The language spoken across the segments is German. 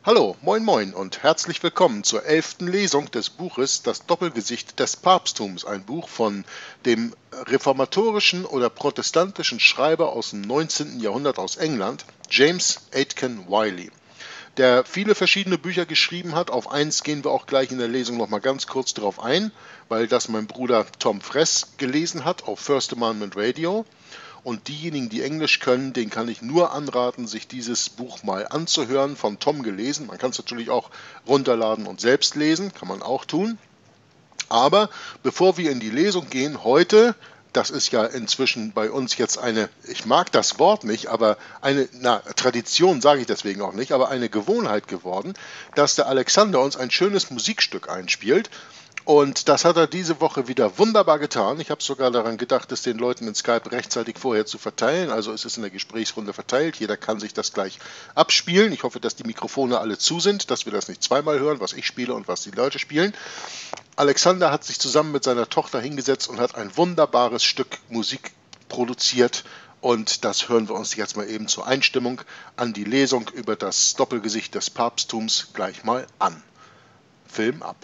Hallo, moin moin und herzlich willkommen zur 11. Lesung des Buches Das Doppelgesicht des Papsttums, ein Buch von dem reformatorischen oder protestantischen Schreiber aus dem 19. Jahrhundert aus England, James Aitken Wiley, der viele verschiedene Bücher geschrieben hat. Auf eins gehen wir auch gleich in der Lesung noch mal ganz kurz drauf ein, weil das mein Bruder Tom Fress gelesen hat auf First Amendment Radio. Und diejenigen, die Englisch können, denen kann ich nur anraten, sich dieses Buch mal anzuhören, von Tom gelesen. Man kann es natürlich auch runterladen und selbst lesen, kann man auch tun. Aber bevor wir in die Lesung gehen, heute, das ist ja inzwischen bei uns jetzt eine, ich mag das Wort nicht, aber eine, Tradition sage ich deswegen auch nicht, aber eine Gewohnheit geworden, dass der Alexander uns ein schönes Musikstück einspielt. Und das hat er diese Woche wieder wunderbar getan. Ich habe sogar daran gedacht, es den Leuten in Skype rechtzeitig vorher zu verteilen. Also es ist in der Gesprächsrunde verteilt. Jeder kann sich das gleich abspielen. Ich hoffe, dass die Mikrofone alle zu sind, dass wir das nicht zweimal hören, was ich spiele und was die Leute spielen. Alexander hat sich zusammen mit seiner Tochter hingesetzt und hat ein wunderbares Stück Musik produziert. Und das hören wir uns jetzt mal eben zur Einstimmung an die Lesung über das Doppelgesicht des Papsttums gleich mal an. Film ab.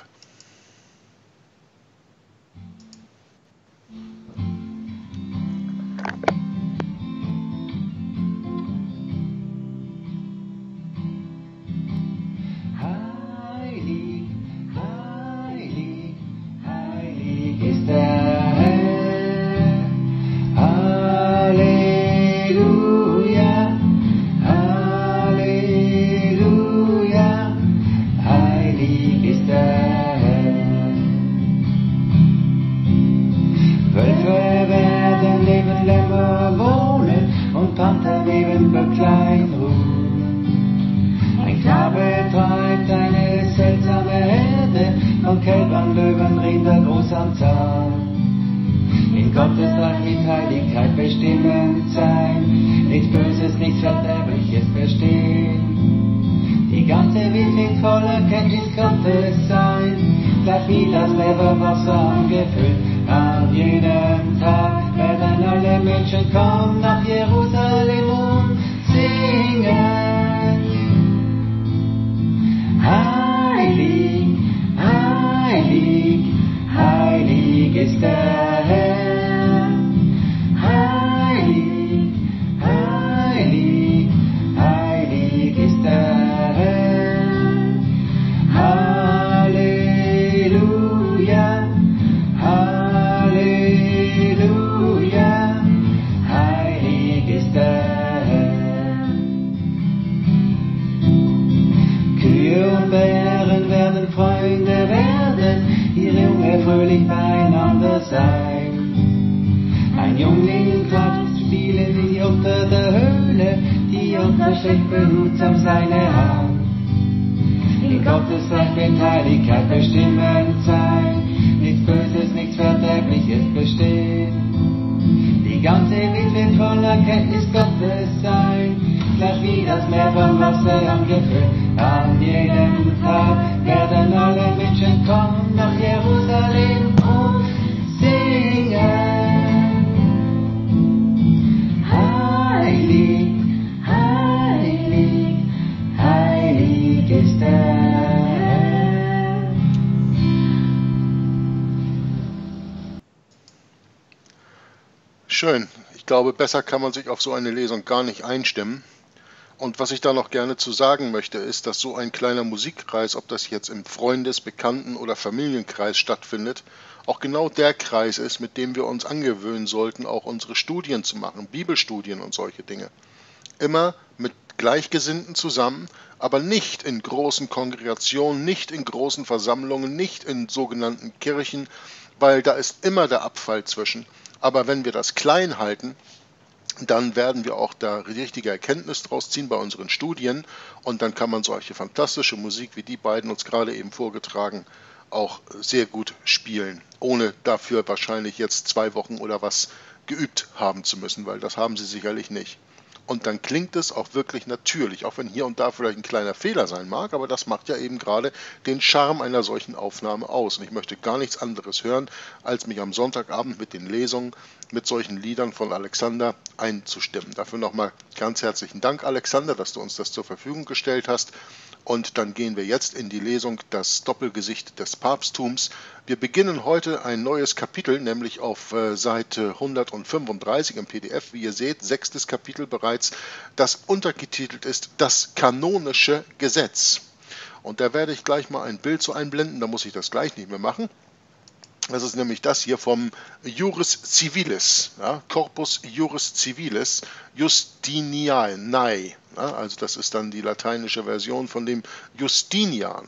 In Gottes Reich mit Heiligkeit bestimmend sein, nichts Böses, nichts Verderbliches bestehen. Die ganze Welt wird voller Kenntnis Gottes sein, gleich wie das Leberwasser angefüllt. An jenem Tag werden alle Menschen kommen nach Jerusalem und singen. Heilig, heilig, heilig ist der Herr. Heilig, heilig, heilig ist der Herr. Halleluja, Halleluja, heilig ist der Herr. Kühe und Bären werden Freunde werden, ihre Junge fröhlich beieinander sein. Ein Jungling klappt, spielen sie unter der Höhle, die Jotter schlägt behutsam seine Hand. In Gottes Reich mit Heiligkeit bestimmend sein, nichts Böses, nichts Verderbliches bestehen. Die ganze Welt wird voller Kenntnis Gottes sein, gleich wie das Meer vom Wasser angefüllt. An jenem Tag werden alle Menschen kommen nach Jerusalem und singen. Heilig, heilig, heilig ist der Herr. Schön. Ich glaube, besser kann man sich auf so eine Lesung gar nicht einstimmen. Und was ich da noch gerne zu sagen möchte, ist, dass so ein kleiner Musikkreis, ob das jetzt im Freundes-, Bekannten- oder Familienkreis stattfindet, auch genau der Kreis ist, mit dem wir uns angewöhnen sollten, auch unsere Studien zu machen, Bibelstudien und solche Dinge. Immer mit Gleichgesinnten zusammen, aber nicht in großen Kongregationen, nicht in großen Versammlungen, nicht in sogenannten Kirchen, weil da ist immer der Abfall zwischen. Aber wenn wir das klein halten, dann werden wir auch da richtige Erkenntnis draus ziehen bei unseren Studien und dann kann man solche fantastische Musik, wie die beiden uns gerade eben vorgetragen, auch sehr gut spielen, ohne dafür wahrscheinlich jetzt 2 Wochen oder was geübt haben zu müssen, weil das haben sie sicherlich nicht. Und dann klingt es auch wirklich natürlich, auch wenn hier und da vielleicht ein kleiner Fehler sein mag, aber das macht ja eben gerade den Charme einer solchen Aufnahme aus. Und ich möchte gar nichts anderes hören, als mich am Sonntagabend mit den Lesungen, mit solchen Liedern von Alexander einzustimmen. Dafür nochmal ganz herzlichen Dank, Alexander, dass du uns das zur Verfügung gestellt hast. Und dann gehen wir jetzt in die Lesung Das Doppelgesicht des Papsttums. Wir beginnen heute ein neues Kapitel, nämlich auf Seite 135 im PDF, wie ihr seht, 6. Kapitel bereits, das untergetitelt ist Das kanonische Gesetz. Und da werde ich gleich mal ein Bild so einblenden, da muss ich das gleich nicht mehr machen. Das ist nämlich das hier vom Juris Civilis, ja, Corpus Juris Civilis Justinianae. Ja, also das ist dann die lateinische Version von dem Justinian.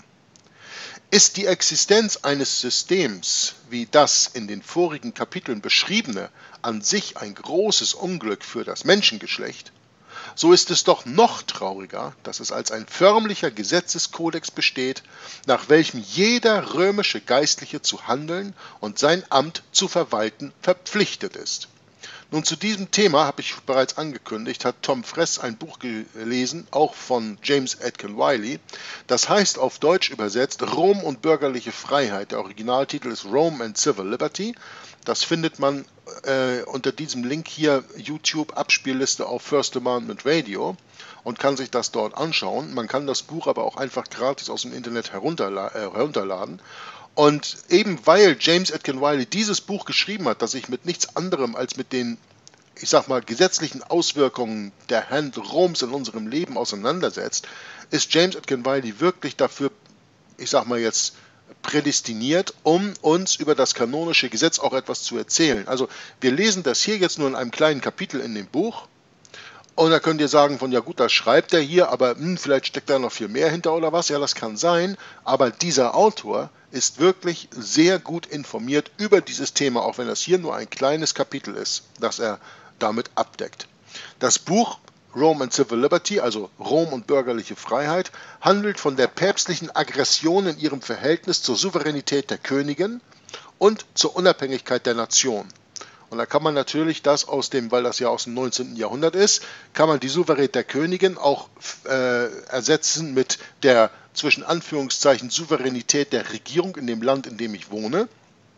Ist die Existenz eines Systems, wie das in den vorigen Kapiteln beschriebene, an sich ein großes Unglück für das Menschengeschlecht, so ist es doch noch trauriger, dass es als ein förmlicher Gesetzeskodex besteht, nach welchem jeder römische Geistliche zu handeln und sein Amt zu verwalten verpflichtet ist. Nun, zu diesem Thema, habe ich bereits angekündigt, hat Tom Fress ein Buch gelesen, auch von James Atkin Wiley. Das heißt auf Deutsch übersetzt Rom und bürgerliche Freiheit. Der Originaltitel ist Rome and Civil Liberty. Das findet man unter diesem Link hier, YouTube Abspielliste auf First Amendment Radio, und kann sich das dort anschauen. Man kann das Buch aber auch einfach gratis aus dem Internet herunterladen. Und eben weil James Atkin Wiley dieses Buch geschrieben hat, das sich mit nichts anderem als mit den, ich sag mal, gesetzlichen Auswirkungen der Hand Roms in unserem Leben auseinandersetzt, ist James Atkin Wiley wirklich dafür, ich sag mal jetzt, prädestiniert, um uns über das kanonische Gesetz auch etwas zu erzählen. Also wir lesen das hier jetzt nur in einem kleinen Kapitel in dem Buch. Und da könnt ihr sagen von, ja gut, das schreibt er hier, aber vielleicht steckt da noch viel mehr hinter oder was. Ja, das kann sein, aber dieser Autor ist wirklich sehr gut informiert über dieses Thema, auch wenn das hier nur ein kleines Kapitel ist, das er damit abdeckt. Das Buch Rome and Civil Liberty, also Rom und bürgerliche Freiheit, handelt von der päpstlichen Aggression in ihrem Verhältnis zur Souveränität der Königin und zur Unabhängigkeit der Nation. Und da kann man natürlich das weil das ja aus dem 19. Jahrhundert ist, kann man die Souveränität der Königin auch ersetzen mit der, zwischen Anführungszeichen, Souveränität der Regierung in dem Land, in dem ich wohne,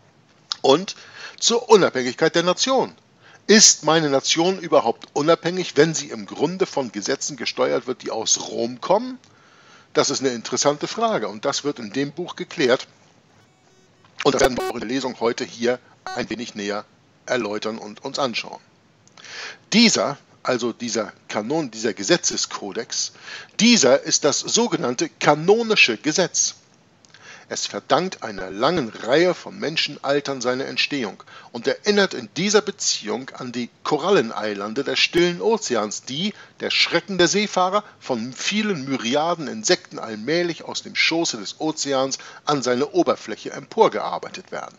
und zur Unabhängigkeit der Nation. Ist meine Nation überhaupt unabhängig, wenn sie im Grunde von Gesetzen gesteuert wird, die aus Rom kommen? Das ist eine interessante Frage und das wird in dem Buch geklärt. Und das werden wir auch in der Lesung heute hier ein wenig näher erläutern und uns anschauen. Dieser Kanon, dieser Gesetzeskodex, dieser ist das sogenannte kanonische Gesetz. Es verdankt einer langen Reihe von Menschenaltern seine Entstehung und erinnert in dieser Beziehung an die Koralleneilande des Stillen Ozeans, die, der Schrecken der Seefahrer, von vielen Myriaden Insekten allmählich aus dem Schoße des Ozeans an seine Oberfläche emporgearbeitet werden.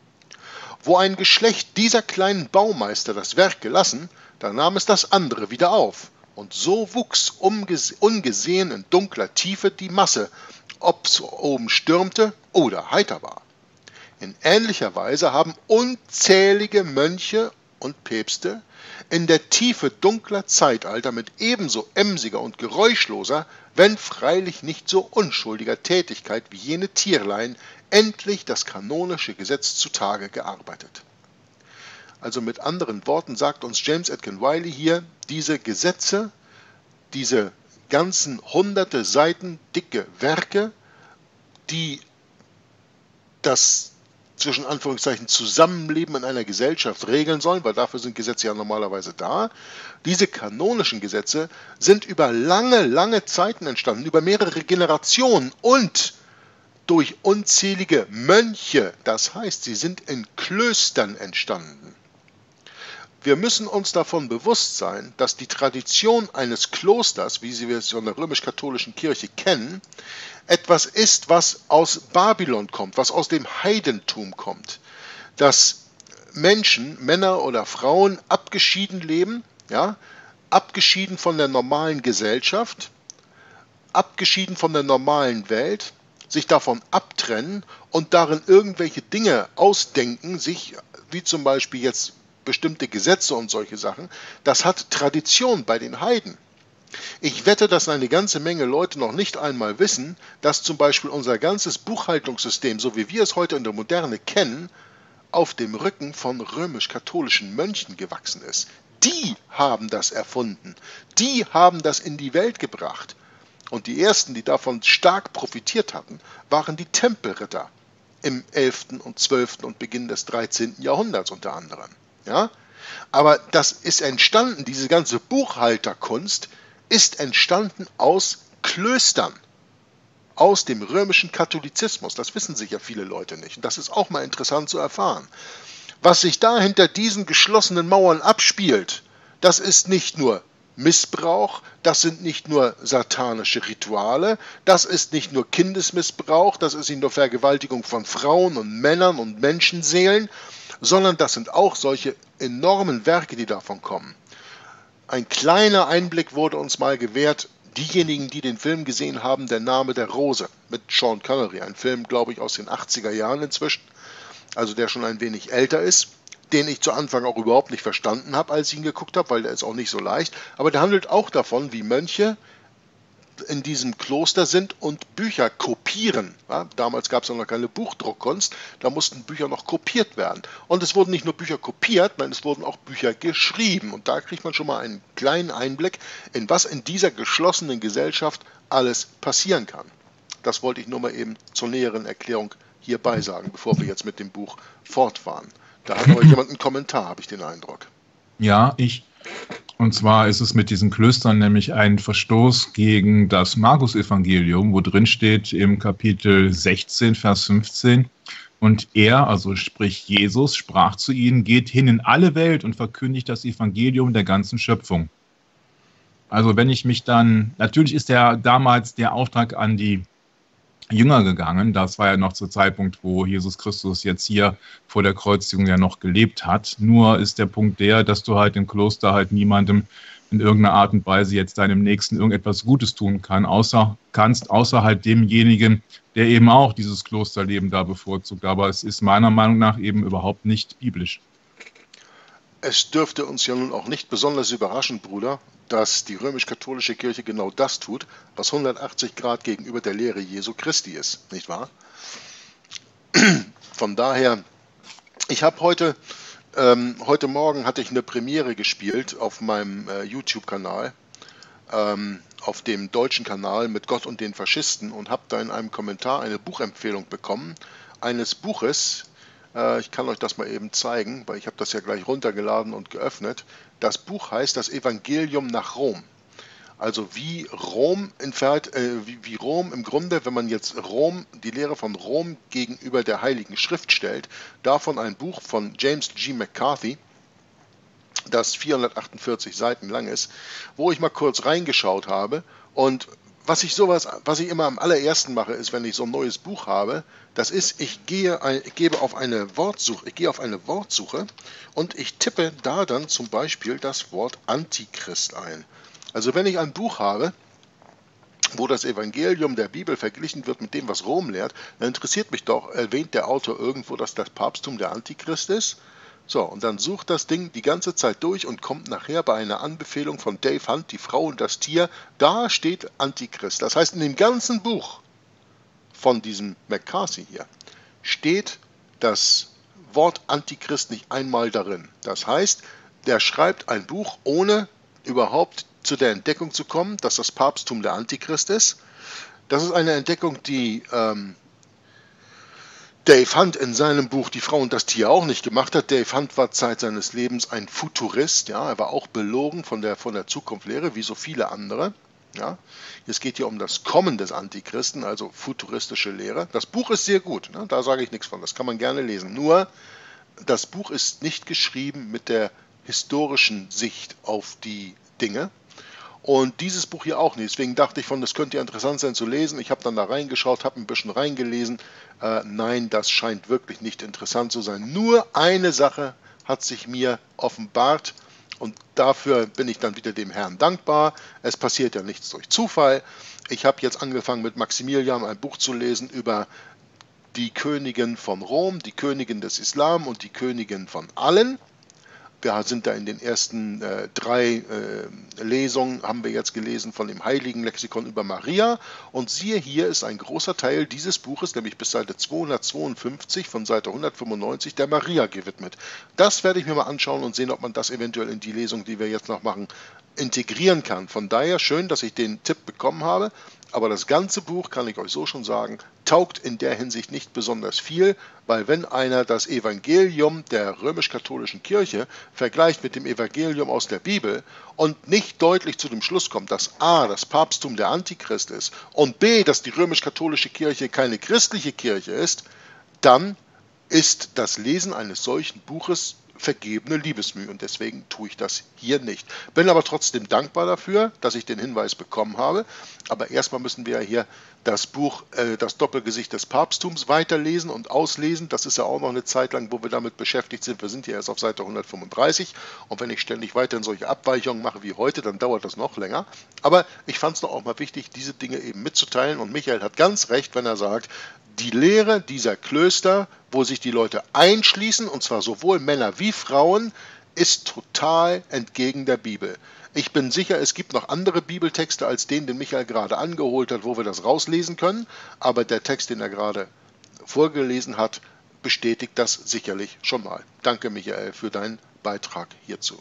Wo ein Geschlecht dieser kleinen Baumeister das Werk gelassen, da nahm es das andere wieder auf, und so wuchs ungesehen in dunkler Tiefe die Masse, ob es oben stürmte oder heiter war. In ähnlicher Weise haben unzählige Mönche und Päpste in der Tiefe dunkler Zeitalter mit ebenso emsiger und geräuschloser, wenn freilich nicht so unschuldiger Tätigkeit wie jene Tierlein endlich das kanonische Gesetz zutage gearbeitet. Also mit anderen Worten sagt uns James Atkin Wiley hier, diese Gesetze, diese ganzen hunderte Seiten dicke Werke, die das zwischen Anführungszeichen Zusammenleben in einer Gesellschaft regeln sollen, weil dafür sind Gesetze ja normalerweise da. Diese kanonischen Gesetze sind über lange, lange Zeiten entstanden, über mehrere Generationen und durch unzählige Mönche. Das heißt, sie sind in Klöstern entstanden. Wir müssen uns davon bewusst sein, dass die Tradition eines Klosters, wie wir es von der römisch-katholischen Kirche kennen, etwas ist, was aus Babylon kommt, was aus dem Heidentum kommt. Dass Menschen, Männer oder Frauen, abgeschieden leben, ja, abgeschieden von der normalen Gesellschaft, abgeschieden von der normalen Welt, sich davon abtrennen und darin irgendwelche Dinge ausdenken, sich, wie zum Beispiel jetzt bestimmte Gesetze und solche Sachen, das hat Tradition bei den Heiden. Ich wette, dass eine ganze Menge Leute noch nicht einmal wissen, dass zum Beispiel unser ganzes Buchhaltungssystem, so wie wir es heute in der Moderne kennen, auf dem Rücken von römisch-katholischen Mönchen gewachsen ist. Die haben das erfunden. Die haben das in die Welt gebracht. Und die ersten, die davon stark profitiert hatten, waren die Tempelritter im 11. und 12. und Beginn des 13. Jahrhunderts unter anderem. Ja? Aber das ist entstanden, diese ganze Buchhalterkunst ist entstanden aus Klöstern, aus dem römischen Katholizismus. Das wissen sich ja viele Leute nicht. Und das ist auch mal interessant zu erfahren. Was sich da hinter diesen geschlossenen Mauern abspielt, das ist nicht nur Missbrauch, das sind nicht nur satanische Rituale, das ist nicht nur Kindesmissbrauch, das ist nicht nur Vergewaltigung von Frauen und Männern und Menschenseelen, sondern das sind auch solche enormen Werke, die davon kommen. Ein kleiner Einblick wurde uns mal gewährt, diejenigen, die den Film gesehen haben, Der Name der Rose mit Sean Connery, ein Film, glaube ich, aus den 80er Jahren inzwischen, also der schon ein wenig älter ist, den ich zu Anfang auch überhaupt nicht verstanden habe, als ich ihn geguckt habe, weil der ist auch nicht so leicht. Aber der handelt auch davon, wie Mönche in diesem Kloster sind und Bücher kopieren. Ja, damals gab es noch keine Buchdruckkunst, da mussten Bücher noch kopiert werden. Und es wurden nicht nur Bücher kopiert, nein, es wurden auch Bücher geschrieben. Und da kriegt man schon mal einen kleinen Einblick, in was in dieser geschlossenen Gesellschaft alles passieren kann. Das wollte ich nur mal eben zur näheren Erklärung hierbei sagen, bevor wir jetzt mit dem Buch fortfahren. Da hat euch jemand einen Kommentar, habe ich den Eindruck. Ja, ich. Und zwar ist es mit diesen Klöstern nämlich ein Verstoß gegen das Markus-Evangelium, wo drin steht im Kapitel 16, Vers 15, und er, also sprich Jesus, sprach zu ihnen, geht hin in alle Welt und verkündigt das Evangelium der ganzen Schöpfung. Also wenn ich mich dann, natürlich ist ja damals der Auftrag an die Jünger gegangen. Das war ja noch zu Zeitpunkt, wo Jesus Christus jetzt hier vor der Kreuzigung ja noch gelebt hat. Nur ist der Punkt der, dass du halt im Kloster halt niemandem in irgendeiner Art und Weise jetzt deinem Nächsten irgendetwas Gutes tun außer halt demjenigen, der eben auch dieses Klosterleben da bevorzugt. Aber es ist meiner Meinung nach eben überhaupt nicht biblisch. Es dürfte uns ja nun auch nicht besonders überraschen, Bruder, dass die römisch-katholische Kirche genau das tut, was 180 Grad gegenüber der Lehre Jesu Christi ist, nicht wahr? Von daher, ich habe heute Morgen hatte ich eine Premiere gespielt auf meinem YouTube-Kanal, auf dem deutschen Kanal mit Gott und den Faschisten, und habe da in einem Kommentar eine Buchempfehlung bekommen, eines Buches. Ich kann euch das mal eben zeigen, weil ich habe das ja gleich runtergeladen und geöffnet. Das Buch heißt Das Evangelium nach Rom. Also wie Rom im Grunde, wenn man jetzt die Lehre von Rom gegenüber der Heiligen Schrift stellt, davon ein Buch von James G. McCarthy, das 448 Seiten lang ist, wo ich mal kurz reingeschaut habe. Und was ich immer am allerersten mache, ist, wenn ich so ein neues Buch habe, das ist, ich gehe auf eine Wortsuche und ich tippe da dann zum Beispiel das Wort Antichrist ein. Also wenn ich ein Buch habe, wo das Evangelium der Bibel verglichen wird mit dem, was Rom lehrt, dann interessiert mich doch, erwähnt der Autor irgendwo, dass das Papsttum der Antichrist ist? So, und dann sucht das Ding die ganze Zeit durch und kommt nachher bei einer Anbefehlung von Dave Hunt, die Frau und das Tier, da steht Antichrist. Das heißt, in dem ganzen Buch von diesem McCarthy hier steht das Wort Antichrist nicht einmal darin. Das heißt, der schreibt ein Buch, ohne überhaupt zu der Entdeckung zu kommen, dass das Papsttum der Antichrist ist. Das ist eine Entdeckung, die Dave Hunt in seinem Buch Die Frau und das Tier auch nicht gemacht hat. Dave Hunt war Zeit seines Lebens ein Futurist. Ja, er war auch belogen von der Zukunftslehre, wie so viele andere. Ja, es geht hier um das Kommen des Antichristen, also futuristische Lehre. Das Buch ist sehr gut, ne? Da sage ich nichts von, das kann man gerne lesen. Nur, das Buch ist nicht geschrieben mit der historischen Sicht auf die Dinge. Und dieses Buch hier auch nicht. Deswegen dachte ich das könnte ja interessant sein zu lesen. Ich habe dann da reingeschaut, habe ein bisschen reingelesen. Nein, das scheint wirklich nicht interessant zu sein. Nur eine Sache hat sich mir offenbart. Und dafür bin ich dann wieder dem Herrn dankbar. Es passiert ja nichts durch Zufall. Ich habe jetzt angefangen mit Maximilian ein Buch zu lesen über die Königin von Rom, die Königin des Islam und die Königin von allen. Wir sind da in den ersten 3 Lesungen, haben wir jetzt gelesen von dem Heiligen Lexikon über Maria. Und siehe, hier ist ein großer Teil dieses Buches, nämlich bis Seite 252 von Seite 195, der Maria gewidmet. Das werde ich mir mal anschauen und sehen, ob man das eventuell in die Lesung, die wir jetzt noch machen, integrieren kann. Von daher schön, dass ich den Tipp bekommen habe. aber das ganze Buch, kann ich euch so schon sagen, taugt in der Hinsicht nicht besonders viel, weil wenn einer das Evangelium der römisch-katholischen Kirche vergleicht mit dem Evangelium aus der Bibel und nicht deutlich zu dem Schluss kommt, dass a. das Papsttum der Antichrist ist und b. dass die römisch-katholische Kirche keine christliche Kirche ist, dann ist das Lesen eines solchen Buches vergebene Liebesmühe und deswegen tue ich das hier nicht. Bin aber trotzdem dankbar dafür, dass ich den Hinweis bekommen habe, aber erstmal müssen wir ja hier das Buch Das Doppelgesicht des Papsttums weiterlesen und auslesen. Das ist ja auch noch eine Zeit lang, wo wir damit beschäftigt sind. Wir sind hier erst auf Seite 135 und wenn ich ständig weiterhin solche Abweichungen mache wie heute, dann dauert das noch länger. Aber ich fand es doch auch mal wichtig, diese Dinge eben mitzuteilen und Michael hat ganz recht, wenn er sagt, die Lehre dieser Klöster, wo sich die Leute einschließen, und zwar sowohl Männer wie Frauen, ist total entgegen der Bibel. Ich bin sicher, es gibt noch andere Bibeltexte als den Michael gerade angeholt hat, wo wir das rauslesen können, aber der Text, den er gerade vorgelesen hat, bestätigt das sicherlich schon mal. Danke, Michael, für deinen Beitrag hierzu.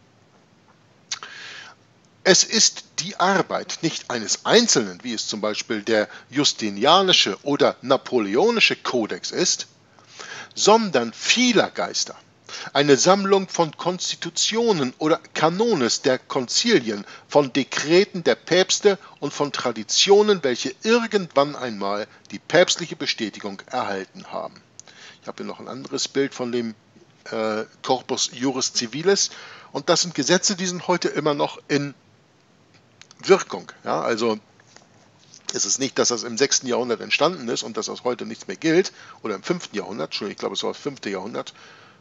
Es ist die Arbeit nicht eines Einzelnen, wie es zum Beispiel der Justinianische oder Napoleonische Kodex ist, sondern vieler Geister. Eine Sammlung von Konstitutionen oder Kanones der Konzilien, von Dekreten der Päpste und von Traditionen, welche irgendwann einmal die päpstliche Bestätigung erhalten haben. Ich habe hier noch ein anderes Bild von dem Corpus Juris Civilis und das sind Gesetze, die sind heute immer noch in Wirkung. Ja, also es ist nicht, dass das im 6. Jahrhundert entstanden ist und dass das heute nichts mehr gilt, oder im 5. Jahrhundert, Entschuldigung, ich glaube es war das 5. Jahrhundert,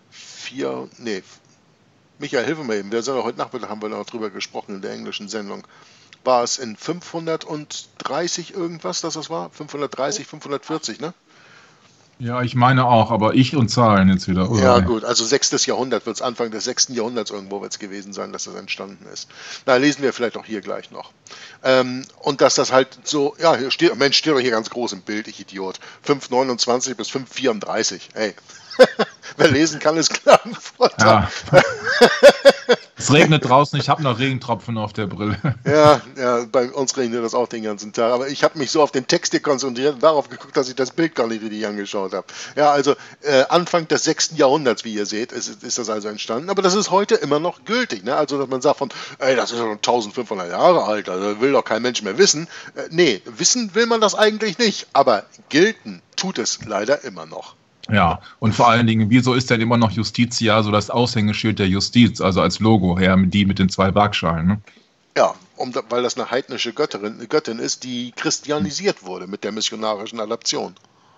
Michael, hilf mir eben, heute Nachmittag haben wir noch drüber gesprochen in der englischen Sendung, war es in 530 irgendwas, dass das war? 530, 540, ne? Ja, ich meine auch, aber ich und Zahlen jetzt wieder. Oder? Ja gut, also 6. Jahrhundert wird es, Anfang des 6. Jahrhunderts irgendwo wird es gewesen sein, dass das entstanden ist. Na, lesen wir vielleicht auch hier gleich noch. Und dass das halt so, ja, hier steht, Mensch, steht doch hier ganz groß im Bild, ich Idiot. 529 bis 534, hey. Wer lesen kann, ist klar. Ja. Es regnet draußen, ich habe noch Regentropfen auf der Brille. Ja, bei uns regnet das auch den ganzen Tag. Aber ich habe mich so auf den Text hier konzentriert und darauf geguckt, dass ich das Bild gar nicht richtig angeschaut habe. Ja, also Anfang des 6. Jahrhunderts, wie ihr seht, ist das also entstanden. Aber das ist heute immer noch gültig. Ne? Also, dass man sagt ey, das ist schon 1500 Jahre alt, also will doch kein Mensch mehr wissen. Nee, wissen will man das eigentlich nicht. Aber gelten tut es leider immer noch. Ja, und vor allen Dingen, wieso ist denn immer noch Justitia so das Aushängeschild der Justiz, also als Logo, ja, die mit den 2 Waagschalen, ne? Ja, weil das eine heidnische Göttin ist, die christianisiert wurde mit der missionarischen Adaption.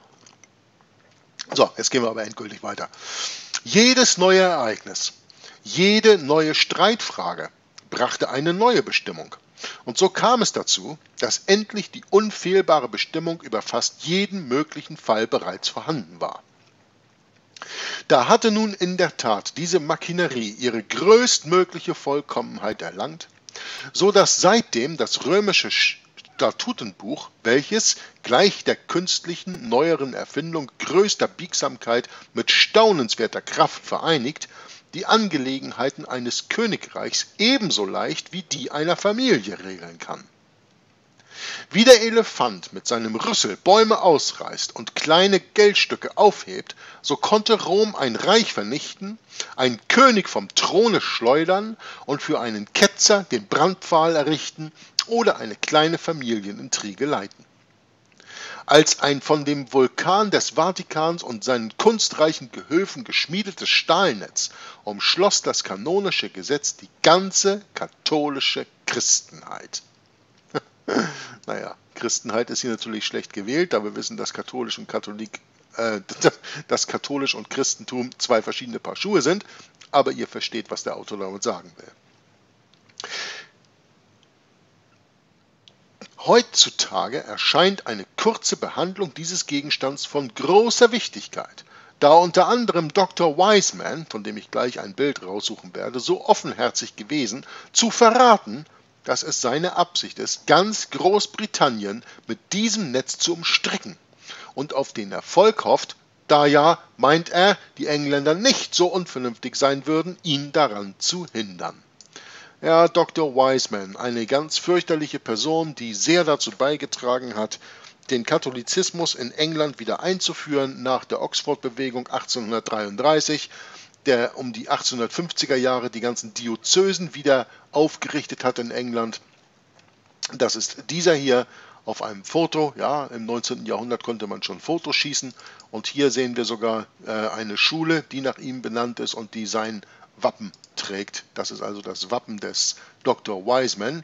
So, jetzt gehen wir aber endgültig weiter. Jedes neue Ereignis, jede neue Streitfrage brachte eine neue Bestimmung. Und so kam es dazu, dass endlich die unfehlbare Bestimmung über fast jeden möglichen Fall bereits vorhanden war. Da hatte nun in der Tat diese Maschinerie ihre größtmögliche Vollkommenheit erlangt, so dass seitdem das römische Statutenbuch, welches gleich der künstlichen neueren Erfindung größter Biegsamkeit mit staunenswerter Kraft vereinigt, die Angelegenheiten eines Königreichs ebenso leicht wie die einer Familie regeln kann. Wie der Elefant mit seinem Rüssel Bäume ausreißt und kleine Geldstücke aufhebt, so konnte Rom ein Reich vernichten, einen König vom Throne schleudern und für einen Ketzer den Brandpfahl errichten oder eine kleine Familienintrige leiten. Als ein von dem Vulkan des Vatikans und seinen kunstreichen Gehöfen geschmiedetes Stahlnetz umschloss das kanonische Gesetz die ganze katholische Christenheit. Naja, Christenheit ist hier natürlich schlecht gewählt, da wir wissen, dass katholisch und Christentum 2 verschiedene Paar Schuhe sind, aber ihr versteht, was der Autor damit sagen will. Heutzutage erscheint eine kurze Behandlung dieses Gegenstands von großer Wichtigkeit, da unter anderem Dr. Wiseman, von dem ich gleich ein Bild raussuchen werde, so offenherzig gewesen, zu verraten, dass es seine Absicht ist, ganz Großbritannien mit diesem Netz zu umstricken und auf den Erfolg hofft, da ja, meint er, die Engländer nicht so unvernünftig sein würden, ihn daran zu hindern. Ja, Dr. Wiseman, eine ganz fürchterliche Person, die sehr dazu beigetragen hat, den Katholizismus in England wieder einzuführen nach der Oxford-Bewegung 1833, der um die 1850er Jahre die ganzen Diözesen wieder aufgerichtet hat in England. Das ist dieser hier auf einem Foto. Ja, im 19. Jahrhundert konnte man schon Fotos schießen. Und hier sehen wir sogar eine Schule, die nach ihm benannt ist und die sein Wappen trägt. Das ist also das Wappen des Dr. Wiseman.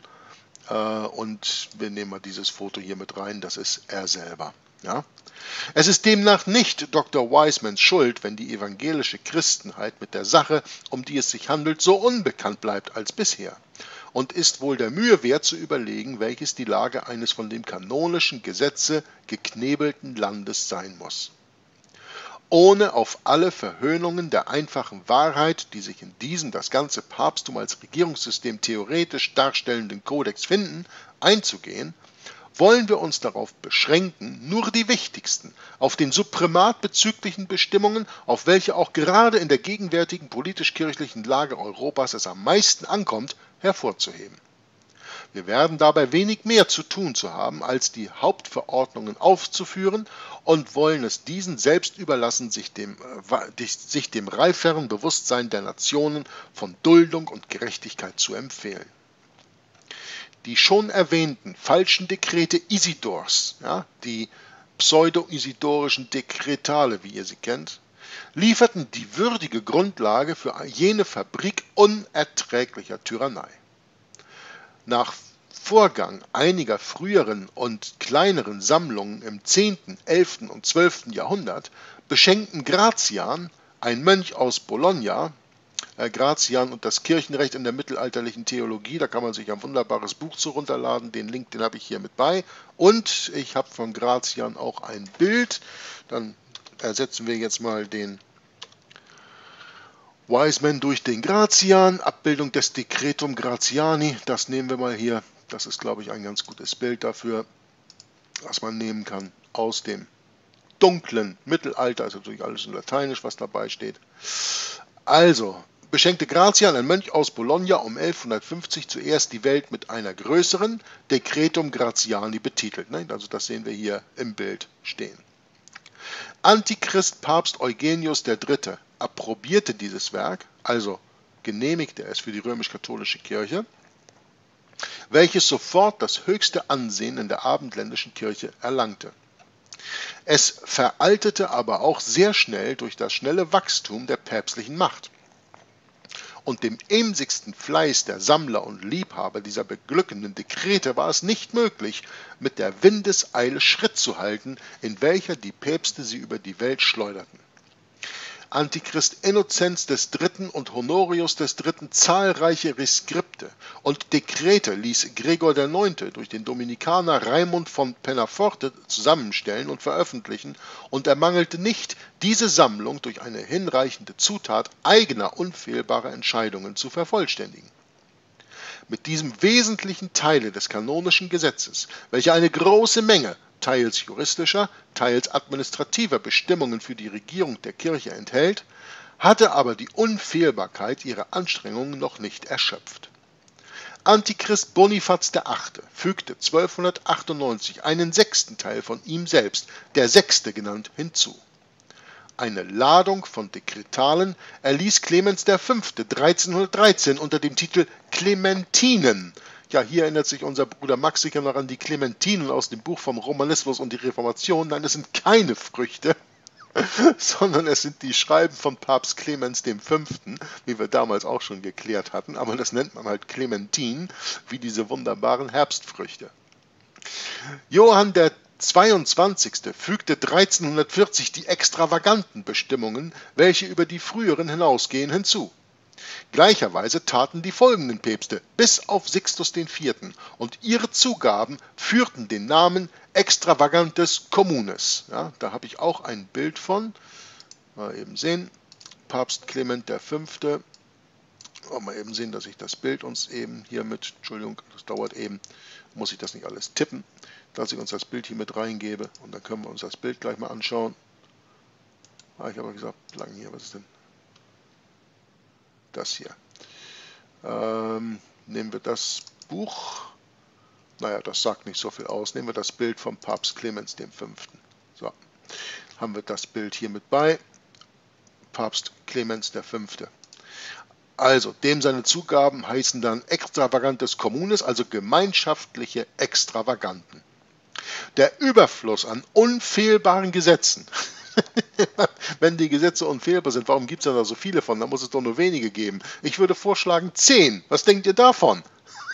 Und wir nehmen mal dieses Foto hier mit rein. Das ist er selber. Ja. Es ist demnach nicht Dr. Wisemans Schuld, wenn die evangelische Christenheit mit der Sache, um die es sich handelt, so unbekannt bleibt als bisher. Und ist wohl der Mühe wert zu überlegen, welches die Lage eines von dem kanonischen Gesetze geknebelten Landes sein muss. Ohne auf alle Verhöhnungen der einfachen Wahrheit, die sich in diesem das ganze Papsttum als Regierungssystem theoretisch darstellenden Kodex finden, einzugehen, wollen wir uns darauf beschränken, nur die wichtigsten, auf den Suprimat bezüglichen Bestimmungen, auf welche auch gerade in der gegenwärtigen politisch-kirchlichen Lage Europas es am meisten ankommt, hervorzuheben. Wir werden dabei wenig mehr zu tun zu haben, als die Hauptverordnungen aufzuführen und wollen es diesen selbst überlassen, sich dem reiferen Bewusstsein der Nationen von Duldung und Gerechtigkeit zu empfehlen. Die schon erwähnten falschen Dekrete Isidors, ja, die pseudo-isidorischen Dekretale, wie ihr sie kennt, lieferten die würdige Grundlage für jene Fabrik unerträglicher Tyrannei. Nach Vorgang einiger früheren und kleineren Sammlungen im 10., 11. und 12. Jahrhundert beschenkten Gratian, ein Mönch aus Bologna, Gratian und das Kirchenrecht in der mittelalterlichen Theologie, da kann man sich ein wunderbares Buch zu runterladen, den Link, den habe ich hier mit bei. Und ich habe von Gratian auch ein Bild, dann ersetzen wir jetzt mal den Wiseman durch den Gratian, Abbildung des Decretum Gratiani, das nehmen wir mal hier, das ist glaube ich ein ganz gutes Bild dafür, was man nehmen kann aus dem dunklen Mittelalter, ist natürlich alles in Lateinisch, was dabei steht. Also, beschenkte Gratian, ein Mönch aus Bologna, um 1150 zuerst die Welt mit einer größeren Decretum Gratiani betitelt. Also das sehen wir hier im Bild stehen. Antichrist Papst Eugenius III. Approbierte dieses Werk, also genehmigte es für die römisch-katholische Kirche, welches sofort das höchste Ansehen in der abendländischen Kirche erlangte. Es veraltete aber auch sehr schnell durch das schnelle Wachstum der päpstlichen Macht. Und dem emsigsten Fleiß der Sammler und Liebhaber dieser beglückenden Dekrete war es nicht möglich, mit der Windeseile Schritt zu halten, in welcher die Päpste sie über die Welt schleuderten. Antichrist Innozenz III. Und Honorius III. Zahlreiche Reskripte und Dekrete ließ Gregor IX. Durch den Dominikaner Raimund von Pennaforte zusammenstellen und veröffentlichen und ermangelte nicht, diese Sammlung durch eine hinreichende Zutat eigener unfehlbarer Entscheidungen zu vervollständigen. Mit diesem wesentlichen Teile des kanonischen Gesetzes, welcher eine große Menge teils juristischer, teils administrativer Bestimmungen für die Regierung der Kirche enthält, hatte aber die Unfehlbarkeit ihrer Anstrengungen noch nicht erschöpft. Antichrist Bonifaz VIII. Fügte 1298 einen 6. Teil von ihm selbst, der 6. genannt, hinzu. Eine Ladung von Dekretalen erließ Clemens V. 1313 unter dem Titel Clementinen. Ja, hier erinnert sich unser Bruder Max sicher noch an die Clementinen aus dem Buch vom Romanismus und die Reformation. Nein, das sind keine Früchte, sondern es sind die Schreiben von Papst Clemens V., wie wir damals auch schon geklärt hatten, aber das nennt man halt Clementin, wie diese wunderbaren Herbstfrüchte. Johann der 22. fügte 1340 die extravaganten Bestimmungen, welche über die früheren hinausgehen, hinzu. Gleicherweise taten die folgenden Päpste, bis auf Sixtus IV. Und ihre Zugaben führten den Namen Extravagantes Communes. Ja, da habe ich auch ein Bild von. Mal eben sehen. Papst Clement V. Mal eben sehen, dass ich das Bild uns eben hier mit, Entschuldigung, das dauert eben, muss ich das nicht alles tippen, dass ich uns das Bild hier mit reingebe. Und dann können wir uns das Bild gleich mal anschauen. Ich habe gesagt, lang hier, was ist denn? Das hier. Nehmen wir das Buch, naja, das sagt nicht so viel aus, nehmen wir das Bild vom Papst Clemens V. So, haben wir das Bild hier mit bei, Papst Clemens V. Also, dem seine Zugaben heißen dann extravagantes communes, also gemeinschaftliche Extravaganten. Der Überfluss an unfehlbaren Gesetzen. Wenn die Gesetze unfehlbar sind, warum gibt es da so viele von? Da muss es doch nur wenige geben. Ich würde vorschlagen 10. Was denkt ihr davon?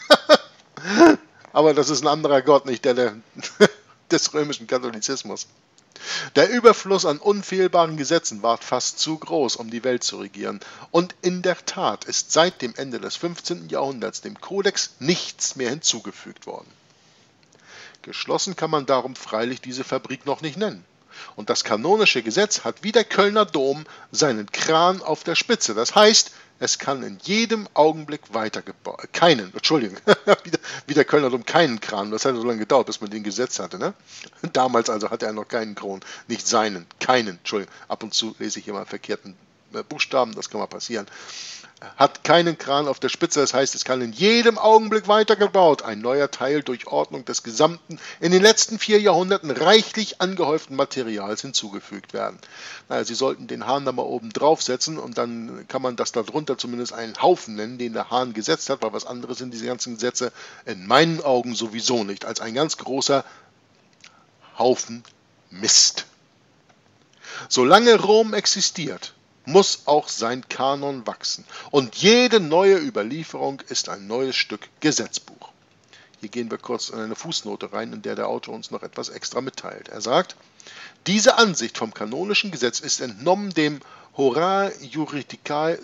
Aber das ist ein anderer Gott, nicht der des römischen Katholizismus. Der Überfluss an unfehlbaren Gesetzen ward fast zu groß, um die Welt zu regieren. Und in der Tat ist seit dem Ende des 15. Jahrhunderts dem Kodex nichts mehr hinzugefügt worden. Geschlossen kann man darum freilich diese Fabrik noch nicht nennen. Und das kanonische Gesetz hat wie der Kölner Dom seinen Kran auf der Spitze. Das heißt, es kann in jedem Augenblick weitergebaut. Wie der Kölner Dom keinen Kran. Das hat so lange gedauert, bis man den Gesetz hatte. Ne? Damals also hatte er noch keinen Kron. Nicht seinen, keinen. Entschuldigung, ab und zu lese ich immer verkehrten Buchstaben, das kann mal passieren. Hat keinen Kran auf der Spitze, das heißt, es kann in jedem Augenblick weitergebaut. Ein neuer Teil durch Ordnung des gesamten, in den letzten 4 Jahrhunderten reichlich angehäuften Materials hinzugefügt werden. Naja, Sie sollten den Hahn da mal oben draufsetzen und dann kann man das darunter zumindest einen Haufen nennen, den der Hahn gesetzt hat, weil was anderes sind diese ganzen Gesetze in meinen Augen sowieso nicht, als ein ganz großer Haufen Mist. Solange Rom existiert, muss auch sein Kanon wachsen. Und jede neue Überlieferung ist ein neues Stück Gesetzbuch. Hier gehen wir kurz in eine Fußnote rein, in der der Autor uns noch etwas extra mitteilt. Er sagt, diese Ansicht vom kanonischen Gesetz ist entnommen dem Hora Juridicae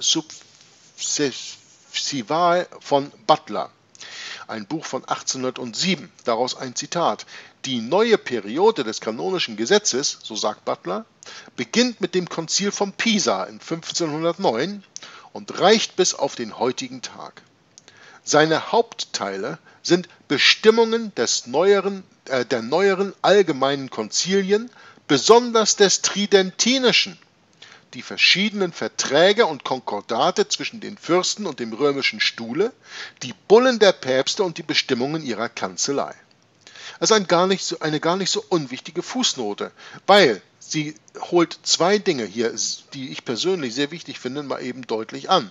Successivae von Butler, ein Buch von 1807, daraus ein Zitat. Die neue Periode des kanonischen Gesetzes, so sagt Butler, beginnt mit dem Konzil von Pisa in 1509 und reicht bis auf den heutigen Tag. Seine Hauptteile sind Bestimmungen der neueren allgemeinen Konzilien, besonders des Tridentinischen, die verschiedenen Verträge und Konkordate zwischen den Fürsten und dem römischen Stuhle, die Bullen der Päpste und die Bestimmungen ihrer Kanzlei. Das ist eine gar nicht so unwichtige Fußnote, weil sie holt 2 Dinge hier, die ich persönlich sehr wichtig finde, mal eben deutlich an.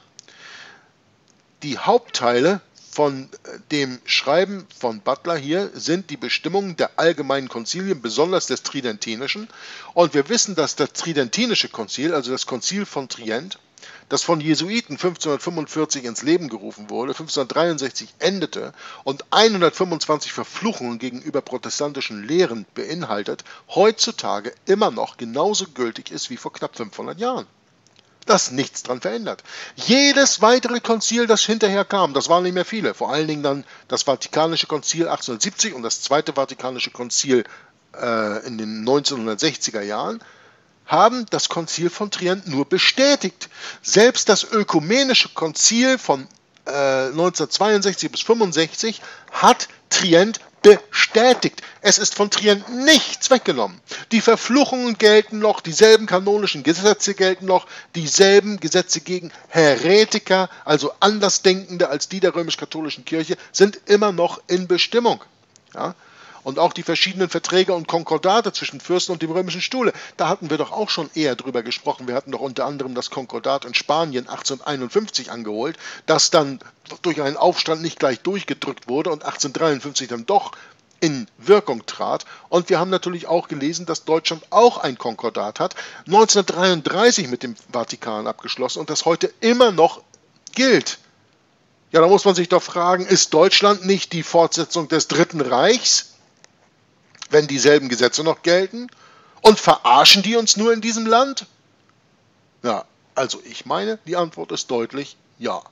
Die Hauptteile von dem Schreiben von Butler hier sind die Bestimmungen der allgemeinen Konzilien, besonders des Tridentinischen. Und wir wissen, dass das Tridentinische Konzil, also das Konzil von Trient, das von Jesuiten 1545 ins Leben gerufen wurde, 1563 endete und 125 Verfluchungen gegenüber protestantischen Lehren beinhaltet, heutzutage immer noch genauso gültig ist wie vor knapp 500 Jahren. Da ist nichts dran verändert. Jedes weitere Konzil, das hinterher kam, das waren nicht mehr viele, vor allen Dingen dann das Vatikanische Konzil 1870 und das Zweite Vatikanische Konzil in den 1960er Jahren, haben das Konzil von Trient nur bestätigt. Selbst das Ökumenische Konzil von 1962 bis 65 hat Trient bestätigt. Es ist von Trient nichts weggenommen. Die Verfluchungen gelten noch, dieselben kanonischen Gesetze gelten noch, dieselben Gesetze gegen Heretiker, also Andersdenkende als die der römisch-katholischen Kirche, sind immer noch in Bestimmung. Ja? Und auch die verschiedenen Verträge und Konkordate zwischen Fürsten und dem römischen Stuhle. Da hatten wir doch auch schon eher drüber gesprochen. Wir hatten doch unter anderem das Konkordat in Spanien 1851 angeholt, das dann durch einen Aufstand nicht gleich durchgedrückt wurde und 1853 dann doch in Wirkung trat. Und wir haben natürlich auch gelesen, dass Deutschland auch ein Konkordat hat, 1933 mit dem Vatikan abgeschlossen und das heute immer noch gilt. Ja, da muss man sich doch fragen, ist Deutschland nicht die Fortsetzung des Dritten Reichs, wenn dieselben Gesetze noch gelten? Und verarschen die uns nur in diesem Land? Ja, also ich meine, die Antwort ist deutlich ja.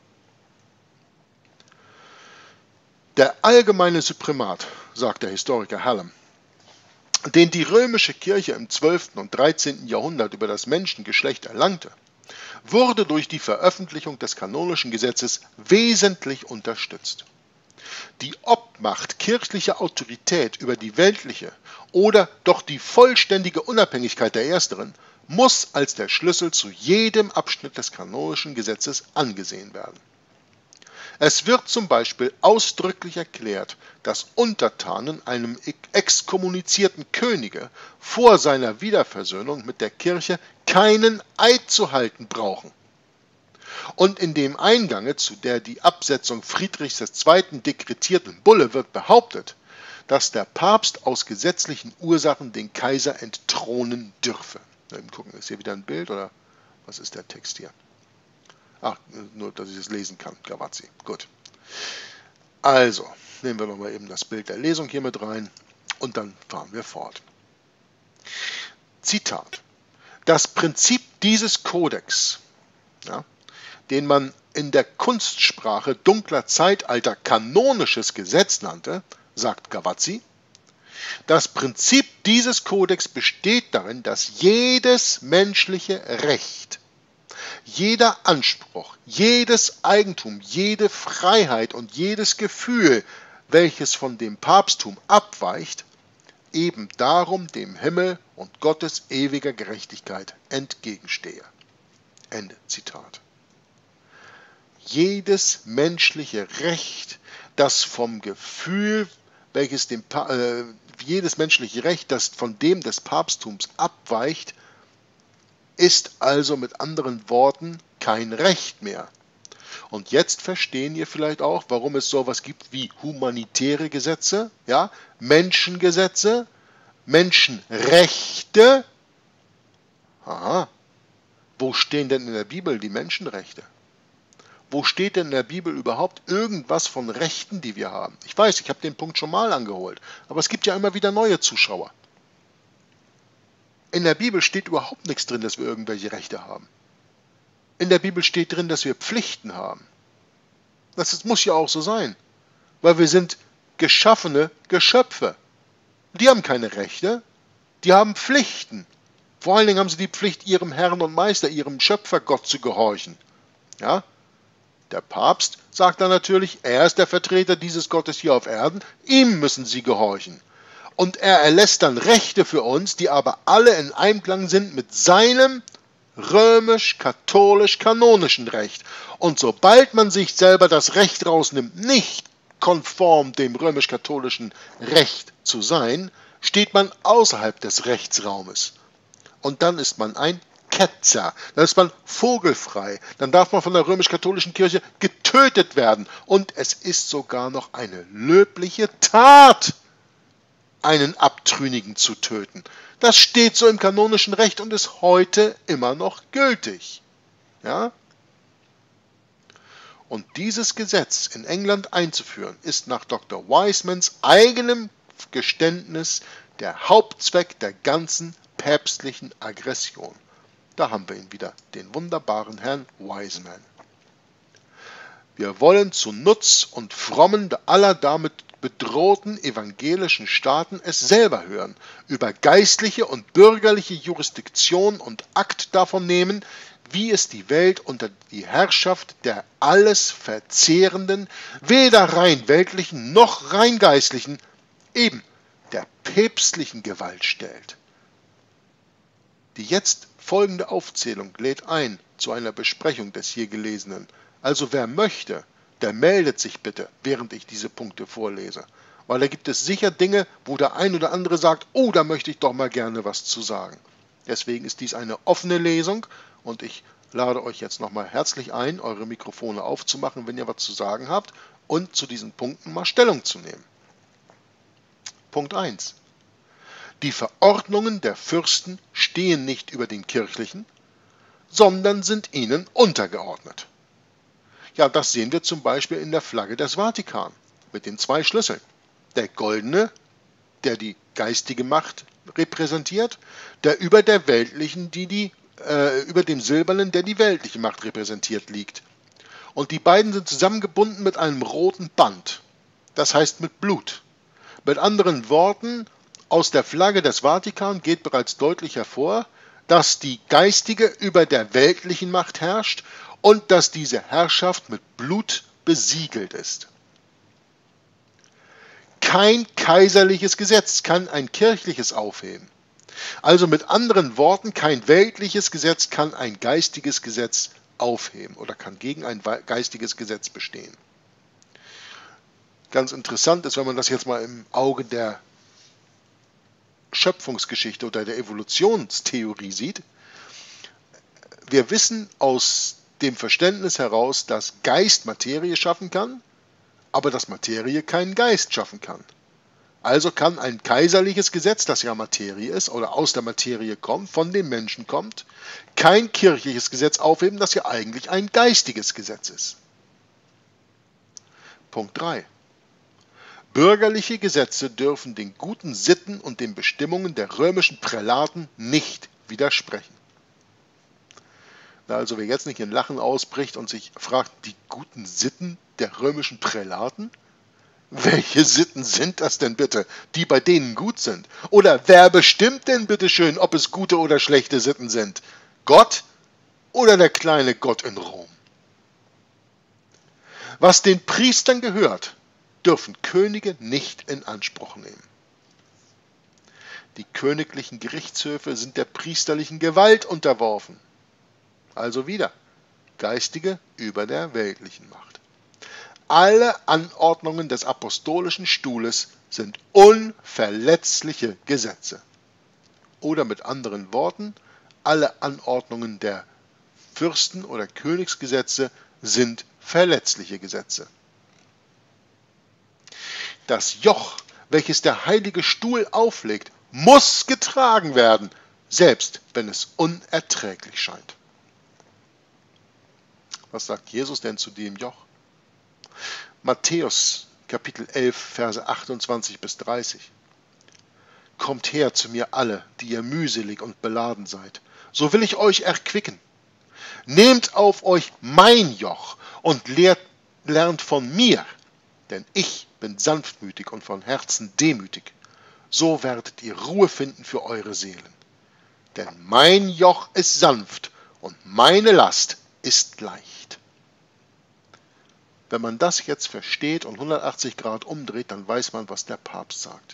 Der allgemeine Suprimat, sagt der Historiker Hallam, den die römische Kirche im 12. und 13. Jahrhundert über das Menschengeschlecht erlangte, wurde durch die Veröffentlichung des kanonischen Gesetzes wesentlich unterstützt. Die Obmacht kirchlicher Autorität über die weltliche oder doch die vollständige Unabhängigkeit der ersteren muss als der Schlüssel zu jedem Abschnitt des kanonischen Gesetzes angesehen werden. Es wird zum Beispiel ausdrücklich erklärt, dass Untertanen einem exkommunizierten Könige vor seiner Wiederversöhnung mit der Kirche keinen Eid zu halten brauchen. Und in dem Eingange zu der die Absetzung Friedrichs II. Dekretierten Bulle wird behauptet, dass der Papst aus gesetzlichen Ursachen den Kaiser entthronen dürfe. Eben gucken, ist hier wieder ein Bild oder was ist der Text hier? Ach, nur, dass ich es lesen kann. Gavazzi. Gut. Also, nehmen wir nochmal eben das Bild der Lesung hier mit rein und dann fahren wir fort. Zitat. Das Prinzip dieses Kodex, ja, den man in der Kunstsprache dunkler Zeitalter kanonisches Gesetz nannte, sagt Gavazzi, das Prinzip dieses Kodex besteht darin, dass jedes menschliche Recht, jeder Anspruch, jedes Eigentum, jede Freiheit und jedes Gefühl, welches von dem Papsttum abweicht, eben darum dem Himmel und Gottes ewiger Gerechtigkeit entgegenstehe. Ende Zitat. Jedes menschliche Recht, das vom Gefühl, welches jedes menschliche Recht, das von dem des Papsttums abweicht, ist also mit anderen Worten kein Recht mehr. Und jetzt verstehen ihr vielleicht auch, warum es sowas gibt wie humanitäre Gesetze, ja, Menschengesetze, Menschenrechte. Aha. Wo stehen denn in der Bibel die Menschenrechte? Wo steht denn in der Bibel überhaupt irgendwas von Rechten, die wir haben? Ich weiß, ich habe den Punkt schon mal angeholt, aber es gibt ja immer wieder neue Zuschauer. In der Bibel steht überhaupt nichts drin, dass wir irgendwelche Rechte haben. In der Bibel steht drin, dass wir Pflichten haben. Das muss ja auch so sein, weil wir sind geschaffene Geschöpfe. Die haben keine Rechte, die haben Pflichten. Vor allen Dingen haben sie die Pflicht, ihrem Herrn und Meister, ihrem Schöpfergott zu gehorchen. Ja? Der Papst sagt dann natürlich, er ist der Vertreter dieses Gottes hier auf Erden, ihm müssen sie gehorchen. Und er erlässt dann Rechte für uns, die aber alle in Einklang sind mit seinem römisch-katholisch-kanonischen Recht. Und sobald man sich selber das Recht rausnimmt, nicht konform dem römisch-katholischen Recht zu sein, steht man außerhalb des Rechtsraumes. Und dann ist man ein Ketzer, dann ist man vogelfrei, dann darf man von der römisch-katholischen Kirche getötet werden. Und es ist sogar noch eine löbliche Tat, einen Abtrünnigen zu töten. Das steht so im kanonischen Recht und ist heute immer noch gültig. Ja? Und dieses Gesetz in England einzuführen, ist nach Dr. Wisemans eigenem Geständnis der Hauptzweck der ganzen päpstlichen Aggression. Da haben wir ihn wieder, den wunderbaren Herrn Wiseman. Wir wollen zu Nutz und Frommen aller damit bedrohten evangelischen Staaten es selber hören, über geistliche und bürgerliche Jurisdiktion und Akt davon nehmen, wie es die Welt unter die Herrschaft der alles verzehrenden, weder rein weltlichen noch rein geistlichen, eben der päpstlichen Gewalt stellt. Die jetzt folgende Aufzählung lädt ein zu einer Besprechung des hier Gelesenen. Also wer möchte, der meldet sich bitte, während ich diese Punkte vorlese. Weil da gibt es sicher Dinge, wo der ein oder andere sagt, oh, da möchte ich doch mal gerne was zu sagen. Deswegen ist dies eine offene Lesung und ich lade euch jetzt nochmal herzlich ein, eure Mikrofone aufzumachen, wenn ihr was zu sagen habt und zu diesen Punkten mal Stellung zu nehmen. Punkt 1. Die Verordnungen der Fürsten stehen nicht über den kirchlichen, sondern sind ihnen untergeordnet. Ja, das sehen wir zum Beispiel in der Flagge des Vatikan mit den 2 Schlüsseln. Der goldene, der die geistige Macht repräsentiert, der über der weltlichen, über dem silbernen, der die weltliche Macht repräsentiert, liegt. Und die beiden sind zusammengebunden mit einem roten Band, das heißt mit Blut. Mit anderen Worten, aus der Flagge des Vatikan geht bereits deutlich hervor, dass die geistige über der weltlichen Macht herrscht und dass diese Herrschaft mit Blut besiegelt ist. Kein kaiserliches Gesetz kann ein kirchliches aufheben. Also mit anderen Worten, kein weltliches Gesetz kann ein geistiges Gesetz aufheben oder kann gegen ein geistiges Gesetz bestehen. Ganz interessant ist, wenn man das jetzt mal im Auge der Schöpfungsgeschichte oder der Evolutionstheorie sieht. Wir wissen aus dem Verständnis heraus, dass Geist Materie schaffen kann, aber dass Materie keinen Geist schaffen kann. Also kann ein kaiserliches Gesetz, das ja Materie ist oder aus der Materie kommt, von dem Menschen kommt, kein kirchliches Gesetz aufheben, das ja eigentlich ein geistiges Gesetz ist. Punkt 3. Bürgerliche Gesetze dürfen den guten Sitten und den Bestimmungen der römischen Prälaten nicht widersprechen. Also wer jetzt nicht in Lachen ausbricht und sich fragt, die guten Sitten der römischen Prälaten? Welche Sitten sind das denn bitte, die bei denen gut sind? Oder wer bestimmt denn bitte schön, ob es gute oder schlechte Sitten sind? Gott oder der kleine Gott in Rom? Was den Priestern gehört, dürfen Könige nicht in Anspruch nehmen. Die königlichen Gerichtshöfe sind der priesterlichen Gewalt unterworfen. Also wieder geistige über der weltlichen Macht. Alle Anordnungen des apostolischen Stuhles sind unverletzliche Gesetze. Oder mit anderen Worten, alle Anordnungen der Fürsten- oder Königsgesetze sind verletzliche Gesetze. Das Joch, welches der heilige Stuhl auflegt, muss getragen werden, selbst wenn es unerträglich scheint. Was sagt Jesus denn zu dem Joch? Matthäus Kapitel 11, Verse 28 bis 30. Kommt her zu mir alle, die ihr mühselig und beladen seid, so will ich euch erquicken. Nehmt auf euch mein Joch und lernt von mir, denn ich bin sanftmütig und von Herzen demütig. So werdet ihr Ruhe finden für eure Seelen. Denn mein Joch ist sanft und meine Last ist leicht. Wenn man das jetzt versteht und 180 Grad umdreht, dann weiß man, was der Papst sagt.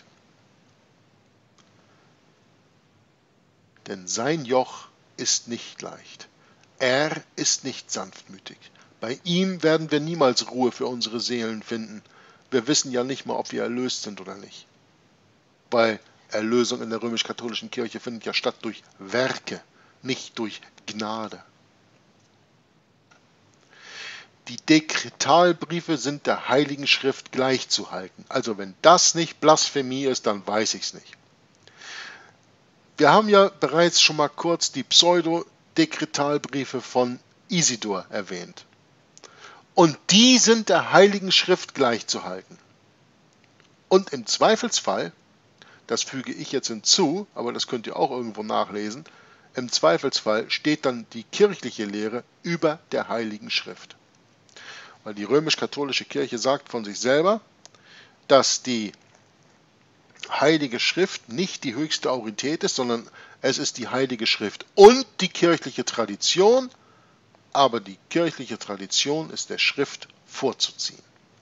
Denn sein Joch ist nicht leicht. Er ist nicht sanftmütig. Bei ihm werden wir niemals Ruhe für unsere Seelen finden. Wir wissen ja nicht mal, ob wir erlöst sind oder nicht. Weil Erlösung in der römisch-katholischen Kirche findet ja statt durch Werke, nicht durch Gnade. Die Dekretalbriefe sind der Heiligen Schrift gleichzuhalten. Also wenn das nicht Blasphemie ist, dann weiß ich es nicht. Wir haben ja bereits schon mal kurz die Pseudo-Dekretalbriefe von Isidor erwähnt. Und die sind der Heiligen Schrift gleichzuhalten. Und im Zweifelsfall, das füge ich jetzt hinzu, aber das könnt ihr auch irgendwo nachlesen, im Zweifelsfall steht dann die kirchliche Lehre über der Heiligen Schrift. Weil die römisch-katholische Kirche sagt von sich selber, dass die Heilige Schrift nicht die höchste Autorität ist, sondern es ist die Heilige Schrift und die kirchliche Tradition, aber die kirchliche Tradition ist der Schrift vorzuziehen.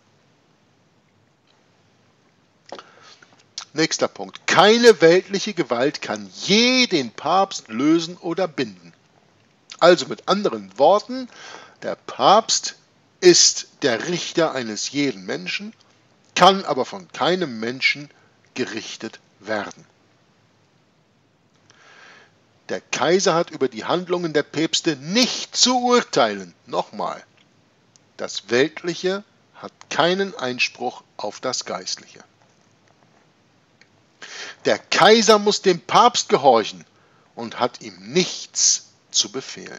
Nächster Punkt. Keine weltliche Gewalt kann je den Papst lösen oder binden. Also mit anderen Worten, der Papst ist der Richter eines jeden Menschen, kann aber von keinem Menschen gerichtet werden. Der Kaiser hat über die Handlungen der Päpste nicht zu urteilen. Nochmal, das Weltliche hat keinen Einspruch auf das Geistliche. Der Kaiser muss dem Papst gehorchen und hat ihm nichts zu befehlen.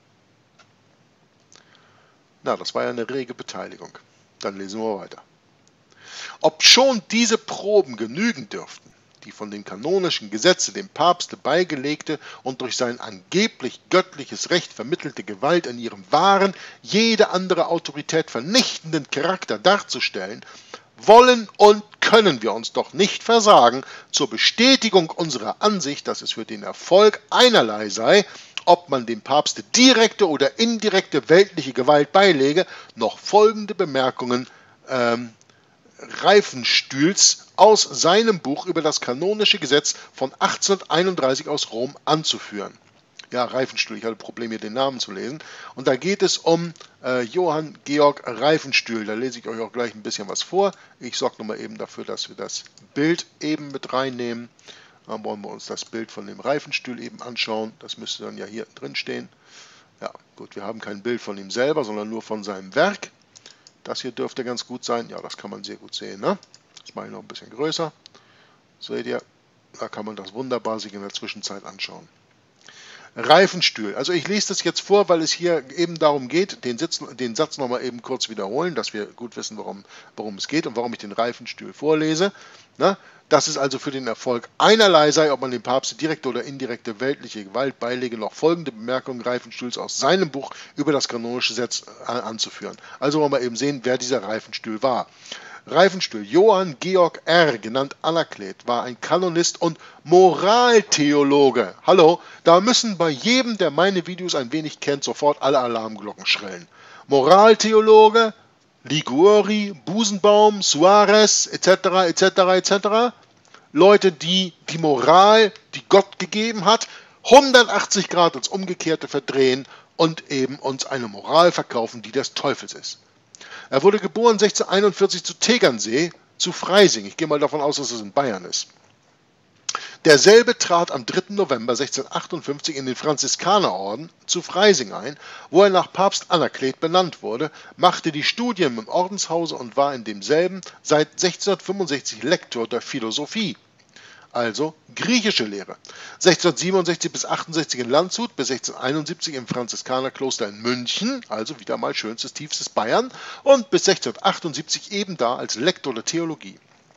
Na, das war ja eine rege Beteiligung. Dann lesen wir weiter. Obschon diese Proben genügen dürften, die von den kanonischen Gesetzen dem Papste beigelegte und durch sein angeblich göttliches Recht vermittelte Gewalt in ihrem wahren, jede andere Autorität vernichtenden Charakter darzustellen, wollen und können wir uns doch nicht versagen, zur Bestätigung unserer Ansicht, dass es für den Erfolg einerlei sei, ob man dem Papste direkte oder indirekte weltliche Gewalt beilege, noch folgende Bemerkungen Reifenstühls aus seinem Buch über das kanonische Gesetz von 1831 aus Rom anzuführen. Ja, Reifenstühl, ich hatte Probleme, den Namen zu lesen. Und da geht es um Johann Georg Reifenstühl. Da lese ich euch auch gleich ein bisschen was vor. Ich sorge nochmal eben dafür, dass wir das Bild eben mit reinnehmen. Dann wollen wir uns das Bild von dem Reifenstühl eben anschauen. Das müsste dann ja hier drin stehen. Ja, gut, wir haben kein Bild von ihm selber, sondern nur von seinem Werk. Das hier dürfte ganz gut sein. Ja, das kann man sehr gut sehen, ne? Das mache ich noch ein bisschen größer. Seht ihr, da kann man das wunderbar sich in der Zwischenzeit anschauen. Reifenstühl. Also ich lese das jetzt vor, weil es hier eben darum geht, den Satz nochmal eben kurz wiederholen, dass wir gut wissen, worum es geht und warum ich den Reifenstühl vorlese. Na, dass es also für den Erfolg einerlei sei, ob man dem Papst direkte oder indirekte weltliche Gewalt beilege, noch folgende Bemerkung Reifenstühls aus seinem Buch über das kanonische Gesetz anzuführen. Also wollen wir eben sehen, wer dieser Reifenstühl war. Reifenstühl Johann Georg R., genannt Anaklet, war ein Kanonist und Moraltheologe. Hallo, da müssen bei jedem, der meine Videos ein wenig kennt, sofort alle Alarmglocken schrillen. Moraltheologe, Liguori, Busenbaum, Suarez, etc., etc., etc. Leute, die die Moral, die Gott gegeben hat, 180 Grad ins Umgekehrte verdrehen und eben uns eine Moral verkaufen, die des Teufels ist. Er wurde geboren 1641 zu Tegernsee, zu Freising. Ich gehe mal davon aus, dass es in Bayern ist. Derselbe trat am 3. November 1658 in den Franziskanerorden zu Freising ein, wo er nach Papst Anaklet benannt wurde, machte die Studien im Ordenshause und war in demselben seit 1665 Lektor der Philosophie, also griechische Lehre. 1667 bis 68 in Landshut, bis 1671 im Franziskanerkloster in München, also wieder mal schönstes, tiefstes Bayern, und bis 1678 eben da als Lektor der Theologie.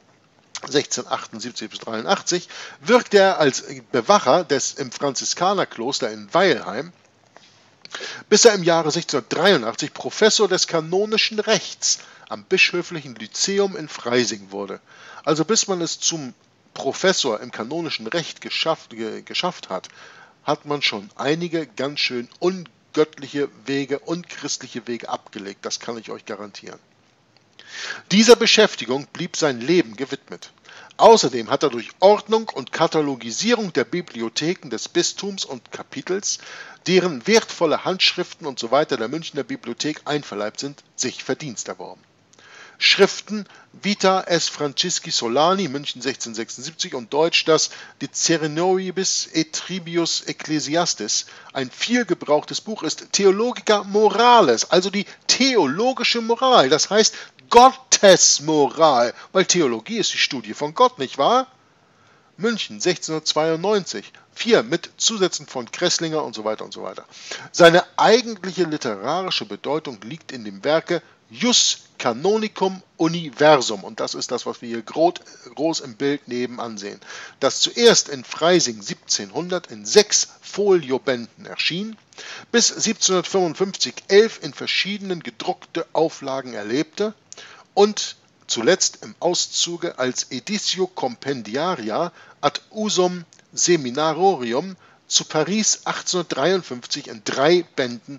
1678 bis 83 wirkte er als Bewacher im Franziskanerkloster in Weilheim, bis er im Jahre 1683 Professor des kanonischen Rechts am bischöflichen Lyzeum in Freising wurde. Also bis man es zum Professor im kanonischen Recht geschafft hat, hat man schon einige ganz schön ungöttliche Wege und christliche Wege abgelegt, das kann ich euch garantieren. Dieser Beschäftigung blieb sein Leben gewidmet. Außerdem hat er durch Ordnung und Katalogisierung der Bibliotheken des Bistums und Kapitels, deren wertvolle Handschriften usw. Der Münchner Bibliothek einverleibt sind, sich Verdienst erworben. Schriften Vita S. Francisci Solani, München 1676 und Deutsch das De Ceremonibus et Tribius Ecclesiastis, ein viel gebrauchtes Buch ist Theologica Morales, also die theologische Moral, das heißt Gottesmoral, weil Theologie ist die Studie von Gott, nicht wahr? München 1692, 4 mit Zusätzen von Kresslinger und so weiter und so weiter. Seine eigentliche literarische Bedeutung liegt in dem Werke Jus Canonicum Universum, und das ist das, was wir hier groß im Bild nebenan sehen, das zuerst in Freising 1700 in 6 Foliobänden erschien, bis 1755 11 in verschiedenen gedruckte Auflagen erlebte und zuletzt im Auszuge als Editio Compendiaria ad usum Seminarium zu Paris 1853 in 3 Bänden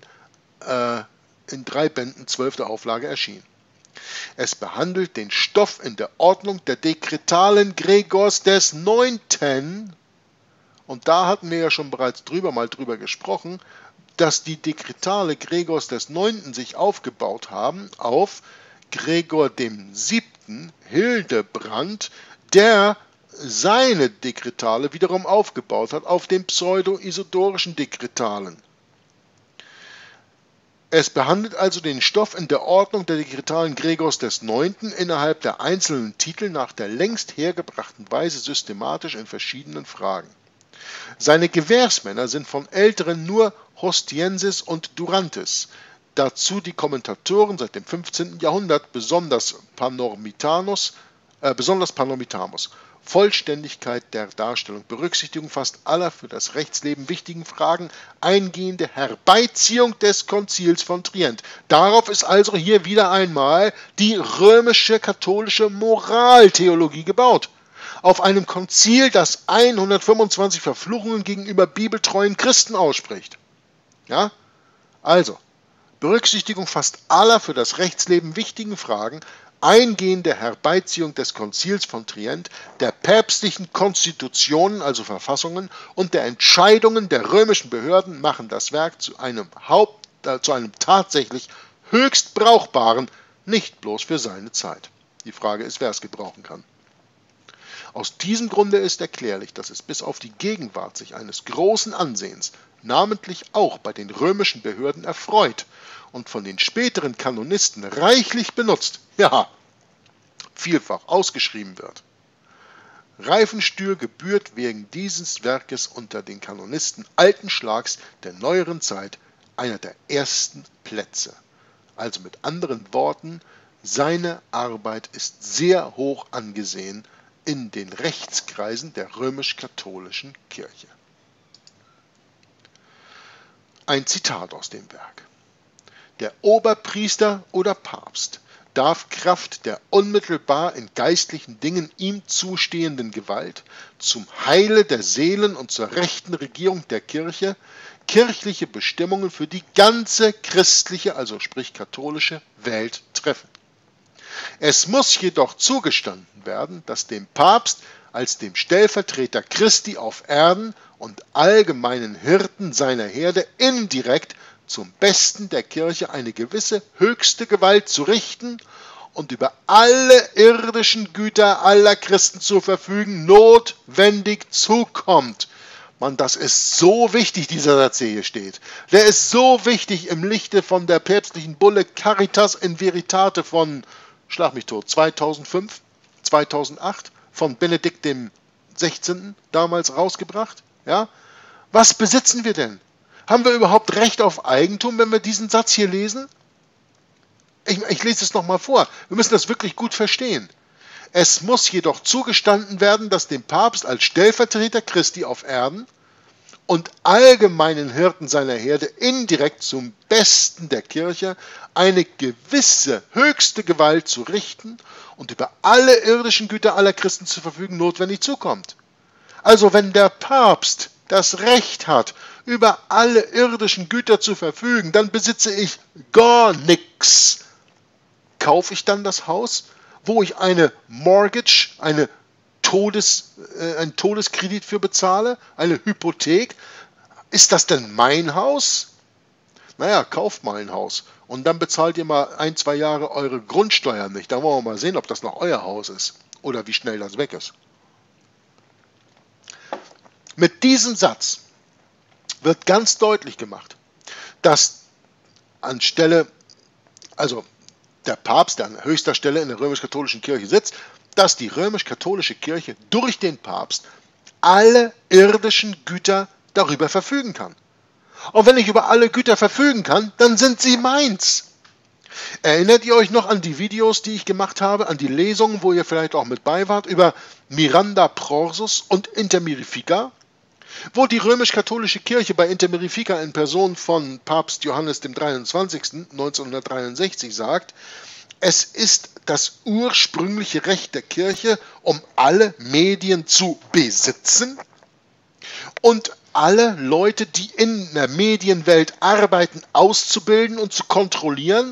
12. Auflage erschien. Es behandelt den Stoff in der Ordnung der Dekretalen Gregors des 9. Und da hatten wir ja schon bereits drüber gesprochen, dass die Dekretale Gregors des 9. sich aufgebaut haben auf Gregor dem 7. Hildebrand, der seine Dekretale wiederum aufgebaut hat auf den pseudo-isidorischen Dekretalen. Es behandelt also den Stoff in der Ordnung der Dekretalen Gregors des 9. innerhalb der einzelnen Titel nach der längst hergebrachten Weise systematisch in verschiedenen Fragen. Seine Gewährsmänner sind von Älteren nur Hostiensis und Durantes, dazu die Kommentatoren seit dem 15. Jahrhundert, besonders Panormitamus. Vollständigkeit der Darstellung, Berücksichtigung fast aller für das Rechtsleben wichtigen Fragen, eingehende Herbeiziehung des Konzils von Trient. Darauf ist also hier wieder einmal die römische katholische Moraltheologie gebaut. Auf einem Konzil, das 125 Verfluchungen gegenüber bibeltreuen Christen ausspricht. Ja? Also, Berücksichtigung fast aller für das Rechtsleben wichtigen Fragen, eingehende Herbeiziehung des Konzils von Trient, der päpstlichen Konstitutionen, also Verfassungen, und der Entscheidungen der römischen Behörden machen das Werk zu einem tatsächlich höchst brauchbaren, nicht bloß für seine Zeit. Die Frage ist, wer es gebrauchen kann. Aus diesem Grunde ist erklärlich, dass es bis auf die Gegenwart sich eines großen Ansehens, namentlich auch bei den römischen Behörden, erfreut und von den späteren Kanonisten reichlich benutzt, ja, vielfach ausgeschrieben wird. Reifenstühl gebührt wegen dieses Werkes unter den Kanonisten alten Schlags der neueren Zeit einer der ersten Plätze. Also mit anderen Worten, seine Arbeit ist sehr hoch angesehen in den Rechtskreisen der römisch-katholischen Kirche. Ein Zitat aus dem Werk. Der Oberpriester oder Papst darf Kraft der unmittelbar in geistlichen Dingen ihm zustehenden Gewalt zum Heile der Seelen und zur rechten Regierung der Kirche kirchliche Bestimmungen für die ganze christliche, also sprich katholische Welt treffen. Es muss jedoch zugestanden werden, dass dem Papst als dem Stellvertreter Christi auf Erden und allgemeinen Hirten seiner Herde indirekt zum Besten der Kirche eine gewisse höchste Gewalt zu richten und über alle irdischen Güter aller Christen zu verfügen, notwendig zukommt. Mann, das ist so wichtig, dieser Satz, der hier steht. Der ist so wichtig im Lichte von der päpstlichen Bulle Caritas in Veritate von, schlag mich tot, 2005, 2008, von Benedikt dem 16. damals rausgebracht. Ja? Was besitzen wir denn? Haben wir überhaupt Recht auf Eigentum, wenn wir diesen Satz hier lesen? Ich lese es nochmal vor. Wir müssen das wirklich gut verstehen. Es muss jedoch zugestanden werden, dass dem Papst als Stellvertreter Christi auf Erden und allgemeinen Hirten seiner Herde indirekt zum Besten der Kirche eine gewisse höchste Gewalt zu richten und über alle irdischen Güter aller Christen zu verfügen notwendig zukommt. Also wenn der Papst das Recht hat, über alle irdischen Güter zu verfügen, dann besitze ich gar nichts. Kaufe ich dann das Haus, wo ich eine Mortgage, einen Todeskredit für bezahle, eine Hypothek? Ist das denn mein Haus? Naja, kauft mal ein Haus und dann bezahlt ihr mal 1-2 Jahre eure Grundsteuer nicht. Dann wollen wir mal sehen, ob das noch euer Haus ist oder wie schnell das weg ist. Mit diesem Satz wird ganz deutlich gemacht, dass anstelle, also der Papst, der an höchster Stelle in der römisch-katholischen Kirche sitzt, dass die römisch-katholische Kirche durch den Papst alle irdischen Güter darüber verfügen kann. Und wenn ich über alle Güter verfügen kann, dann sind sie meins. Erinnert ihr euch noch an die Videos, die ich gemacht habe, an die Lesungen, wo ihr vielleicht auch mit bei wart, über Miranda Prorsus und Inter Mirifica? Wo die römisch-katholische Kirche bei Inter Mirifica in Person von Papst Johannes dem 23. 1963 sagt, es ist das ursprüngliche Recht der Kirche, um alle Medien zu besitzen und alle Leute, die in der Medienwelt arbeiten, auszubilden und zu kontrollieren,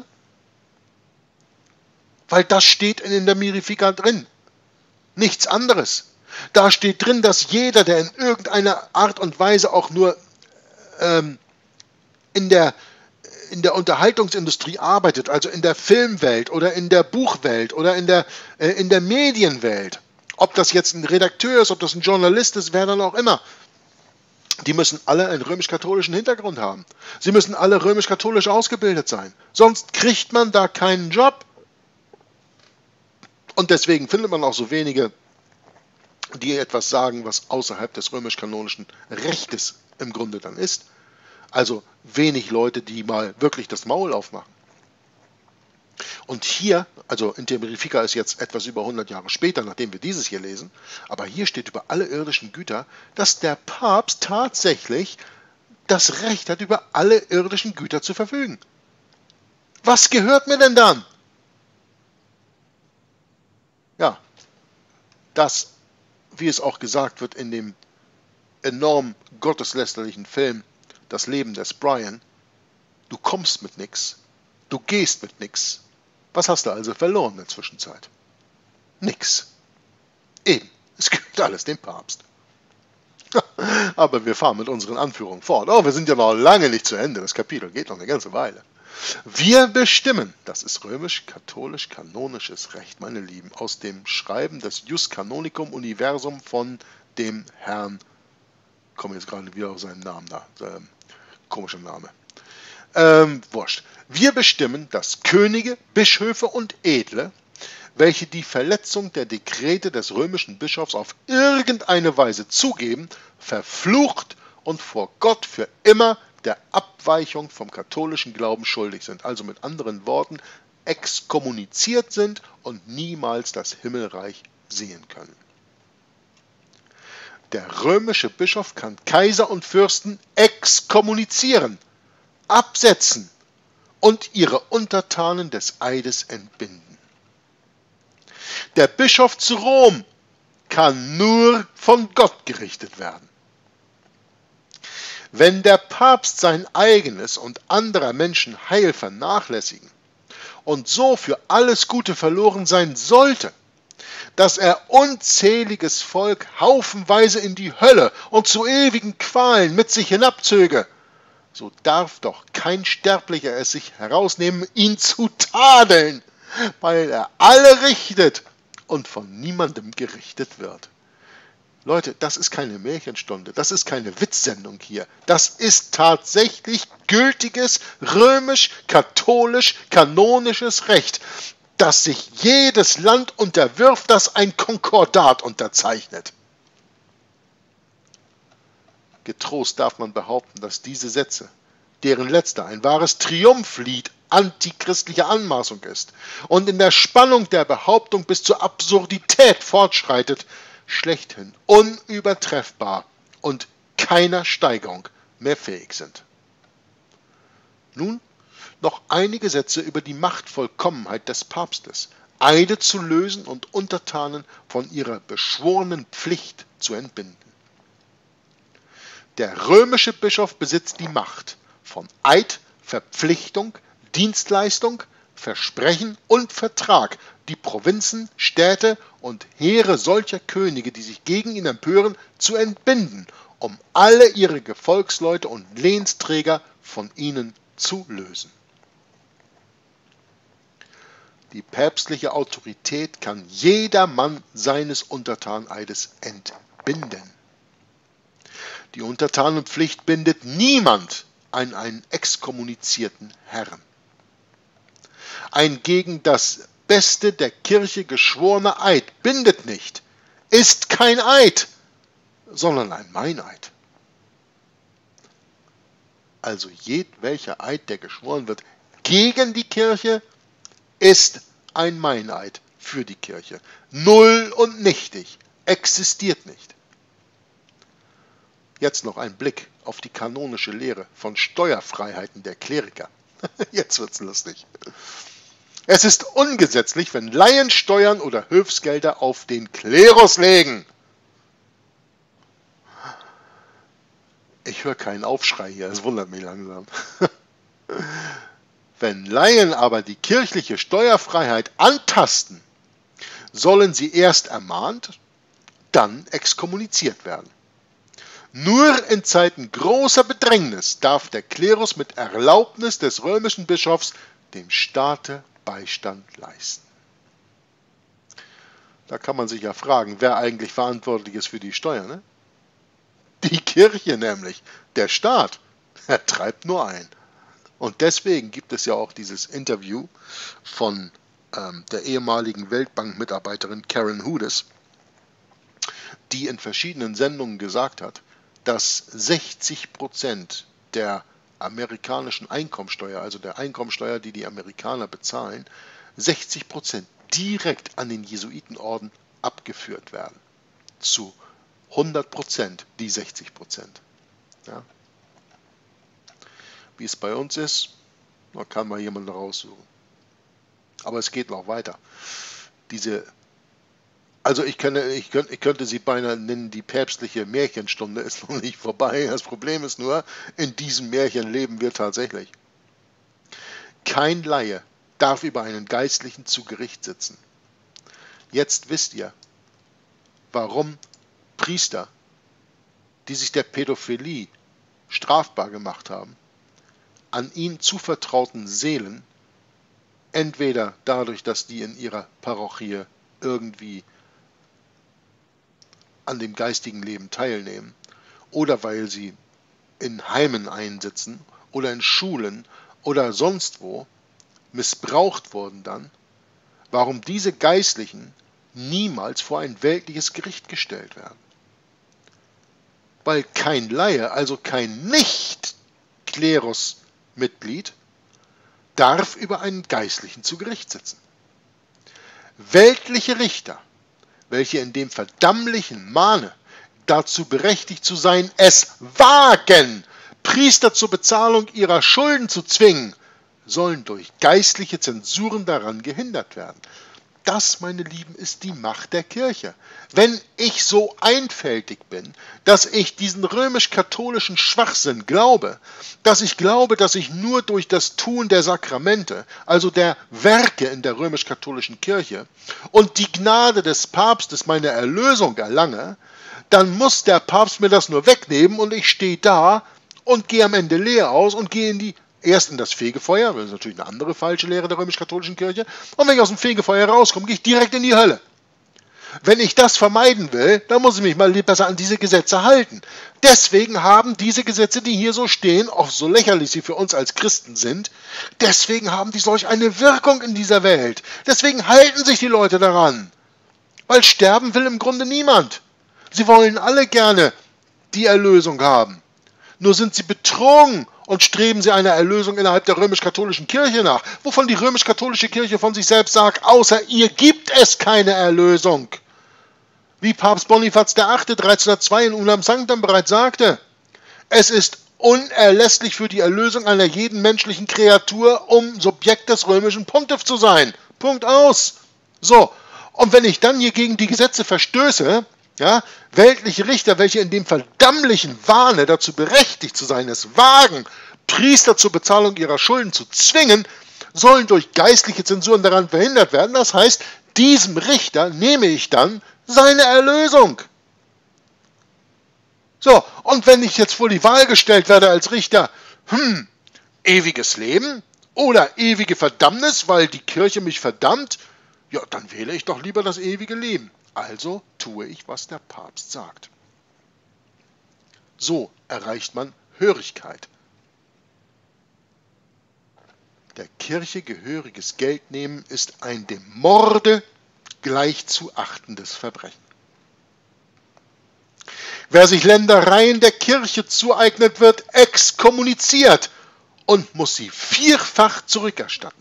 weil das steht in der Mirifica drin. Nichts anderes. Da steht drin, dass jeder, der in irgendeiner Art und Weise auch nur in der Unterhaltungsindustrie arbeitet, also in der Filmwelt oder in der Buchwelt oder in der Medienwelt, ob das jetzt ein Redakteur ist, ob das ein Journalist ist, wer dann auch immer, die müssen alle einen römisch-katholischen Hintergrund haben. Sie müssen alle römisch-katholisch ausgebildet sein. Sonst kriegt man da keinen Job. Und deswegen findet man auch so wenige, die etwas sagen, was außerhalb des römisch-kanonischen Rechtes im Grunde dann ist. Also wenig Leute, die mal wirklich das Maul aufmachen. Und hier, also Inter Mirifica ist jetzt etwas über 100 Jahre später, nachdem wir dieses hier lesen, aber hier steht über alle irdischen Güter, dass der Papst tatsächlich das Recht hat, über alle irdischen Güter zu verfügen. Was gehört mir denn dann? Ja, das, wie es auch gesagt wird in dem enorm gotteslästerlichen Film Das Leben des Brian, du kommst mit nix, du gehst mit nix, Was hast du also verloren in der Zwischenzeit? Nix. Eben, es gehört alles dem Papst. Aber wir fahren mit unseren Anführungen fort. Oh, wir sind ja noch lange nicht zu Ende. Das Kapitel geht noch eine ganze Weile. Wir bestimmen, das ist römisch-katholisch-kanonisches Recht, meine Lieben, aus dem Schreiben des Jus Canonicum Universum von dem Herrn, ich komme jetzt gerade wieder auf seinen Namen da, komischer Name, wurscht. Wir bestimmen, dass Könige, Bischöfe und Edle, welche die Verletzung der Dekrete des römischen Bischofs auf irgendeine Weise zugeben, verflucht und vor Gott für immer der Abweichung vom katholischen Glauben schuldig sind. Also mit anderen Worten, exkommuniziert sind und niemals das Himmelreich sehen können. Der römische Bischof kann Kaiser und Fürsten exkommunizieren, absetzen und ihre Untertanen des Eides entbinden. Der Bischof zu Rom kann nur von Gott gerichtet werden. Wenn der Papst sein eigenes und anderer Menschen Heil vernachlässigen und so für alles Gute verloren sein sollte, dass er unzähliges Volk haufenweise in die Hölle und zu ewigen Qualen mit sich hinabzöge, so darf doch kein Sterblicher es sich herausnehmen, ihn zu tadeln, weil er alle richtet und von niemandem gerichtet wird. Leute, das ist keine Märchenstunde, das ist keine Witzsendung hier. Das ist tatsächlich gültiges römisch-katholisch-kanonisches Recht, das sich jedes Land unterwirft, das ein Konkordat unterzeichnet. Getrost darf man behaupten, dass diese Sätze, deren letzter ein wahres Triumphlied antichristlicher Anmaßung ist und in der Spannung der Behauptung bis zur Absurdität fortschreitet, schlechthin unübertreffbar und keiner Steigerung mehr fähig sind. Nun noch einige Sätze über die Machtvollkommenheit des Papstes, Eide zu lösen und Untertanen von ihrer beschworenen Pflicht zu entbinden. Der römische Bischof besitzt die Macht, von Eid, Verpflichtung, Dienstleistung, Versprechen und Vertrag die Provinzen, Städte und Heere solcher Könige, die sich gegen ihn empören, zu entbinden, um alle ihre Gefolgsleute und Lehnsträger von ihnen zu lösen. Die päpstliche Autorität kann jedermann seines Untertaneides entbinden. Die Untertanenpflicht bindet niemand an einen exkommunizierten Herrn. Ein gegen das Beste der Kirche geschworener Eid bindet nicht, ist kein Eid, sondern ein Meineid. Also jedwelcher Eid, der geschworen wird gegen die Kirche, ist ein Meineid für die Kirche. Null und nichtig, existiert nicht. Jetzt noch ein Blick auf die kanonische Lehre von Steuerfreiheiten der Kleriker. Jetzt wird's lustig. Es ist ungesetzlich, wenn Laien Steuern oder Hilfsgelder auf den Klerus legen. Ich höre keinen Aufschrei hier, das wundert mich langsam. Wenn Laien aber die kirchliche Steuerfreiheit antasten, sollen sie erst ermahnt, dann exkommuniziert werden. Nur in Zeiten großer Bedrängnis darf der Klerus mit Erlaubnis des römischen Bischofs dem Staate Beistand leisten. Da kann man sich ja fragen, wer eigentlich verantwortlich ist für die Steuern, ne? Die Kirche nämlich, der Staat, er treibt nur ein. Und deswegen gibt es ja auch dieses Interview von der ehemaligen Weltbank-Mitarbeiterin Karen Hudes, die in verschiedenen Sendungen gesagt hat, dass 60% der amerikanischen Einkommensteuer, also der Einkommensteuer, die die Amerikaner bezahlen, 60% direkt an den Jesuitenorden abgeführt werden. Zu 100% die 60%. Ja. Wie es bei uns ist, da kann mal jemand raussuchen. Aber es geht noch weiter. Ich könnte sie beinahe nennen, die päpstliche Märchenstunde ist noch nicht vorbei. Das Problem ist nur, in diesem Märchen leben wir tatsächlich. Kein Laie darf über einen Geistlichen zu Gericht sitzen. Jetzt wisst ihr, warum Priester, die sich der Pädophilie strafbar gemacht haben, an ihn zuvertrauten Seelen, entweder dadurch, dass die in ihrer Parochie irgendwie an dem geistigen Leben teilnehmen, oder weil sie in Heimen einsitzen oder in Schulen oder sonst wo missbraucht wurden dann, warum diese Geistlichen niemals vor ein weltliches Gericht gestellt werden. Weil kein Laie, also kein Nicht-Klerus-Mitglied, darf über einen Geistlichen zu Gericht sitzen. Weltliche Richter, welche in dem verdammlichen Mahne dazu berechtigt zu sein, es wagen, Priester zur Bezahlung ihrer Schulden zu zwingen, sollen durch geistliche Zensuren daran gehindert werden. Das, meine Lieben, ist die Macht der Kirche. Wenn ich so einfältig bin, dass ich diesen römisch-katholischen Schwachsinn glaube, dass ich nur durch das Tun der Sakramente, also der Werke in der römisch-katholischen Kirche und die Gnade des Papstes meine Erlösung erlange, dann muss der Papst mir das nur wegnehmen und ich stehe da und gehe am Ende leer aus und gehe erst in das Fegefeuer, das ist natürlich eine andere falsche Lehre der römisch-katholischen Kirche, und wenn ich aus dem Fegefeuer rauskomme, gehe ich direkt in die Hölle. Wenn ich das vermeiden will, dann muss ich mich mal besser an diese Gesetze halten. Deswegen haben diese Gesetze, die hier so stehen, auch so lächerlich sie für uns als Christen sind, deswegen haben die solch eine Wirkung in dieser Welt. Deswegen halten sich die Leute daran. Weil sterben will im Grunde niemand. Sie wollen alle gerne die Erlösung haben. Nur sind sie betrogen und streben sie einer Erlösung innerhalb der römisch-katholischen Kirche nach, wovon die römisch-katholische Kirche von sich selbst sagt, außer ihr gibt es keine Erlösung. Wie Papst Bonifaz VIII. 1302 in Unam Sanctam bereits sagte, es ist unerlässlich für die Erlösung einer jeden menschlichen Kreatur, um Subjekt des römischen Pontiff zu sein. Punkt aus. So, und wenn ich dann hier gegen die Gesetze verstöße, ja, weltliche Richter, welche in dem verdammlichen Wahne dazu berechtigt zu sein, es wagen, Priester zur Bezahlung ihrer Schulden zu zwingen, sollen durch geistliche Zensuren daran verhindert werden. Das heißt, diesem Richter nehme ich dann seine Erlösung. So, und wenn ich jetzt vor die Wahl gestellt werde als Richter, ewiges Leben oder ewige Verdammnis, weil die Kirche mich verdammt, ja, dann wähle ich doch lieber das ewige Leben. Also tue ich, was der Papst sagt. So erreicht man Hörigkeit. Der Kirche gehöriges Geld nehmen ist ein dem Morde gleich zu achtendes Verbrechen. Wer sich Ländereien der Kirche zueignet, wird exkommuniziert und muss sie vierfach zurückerstatten.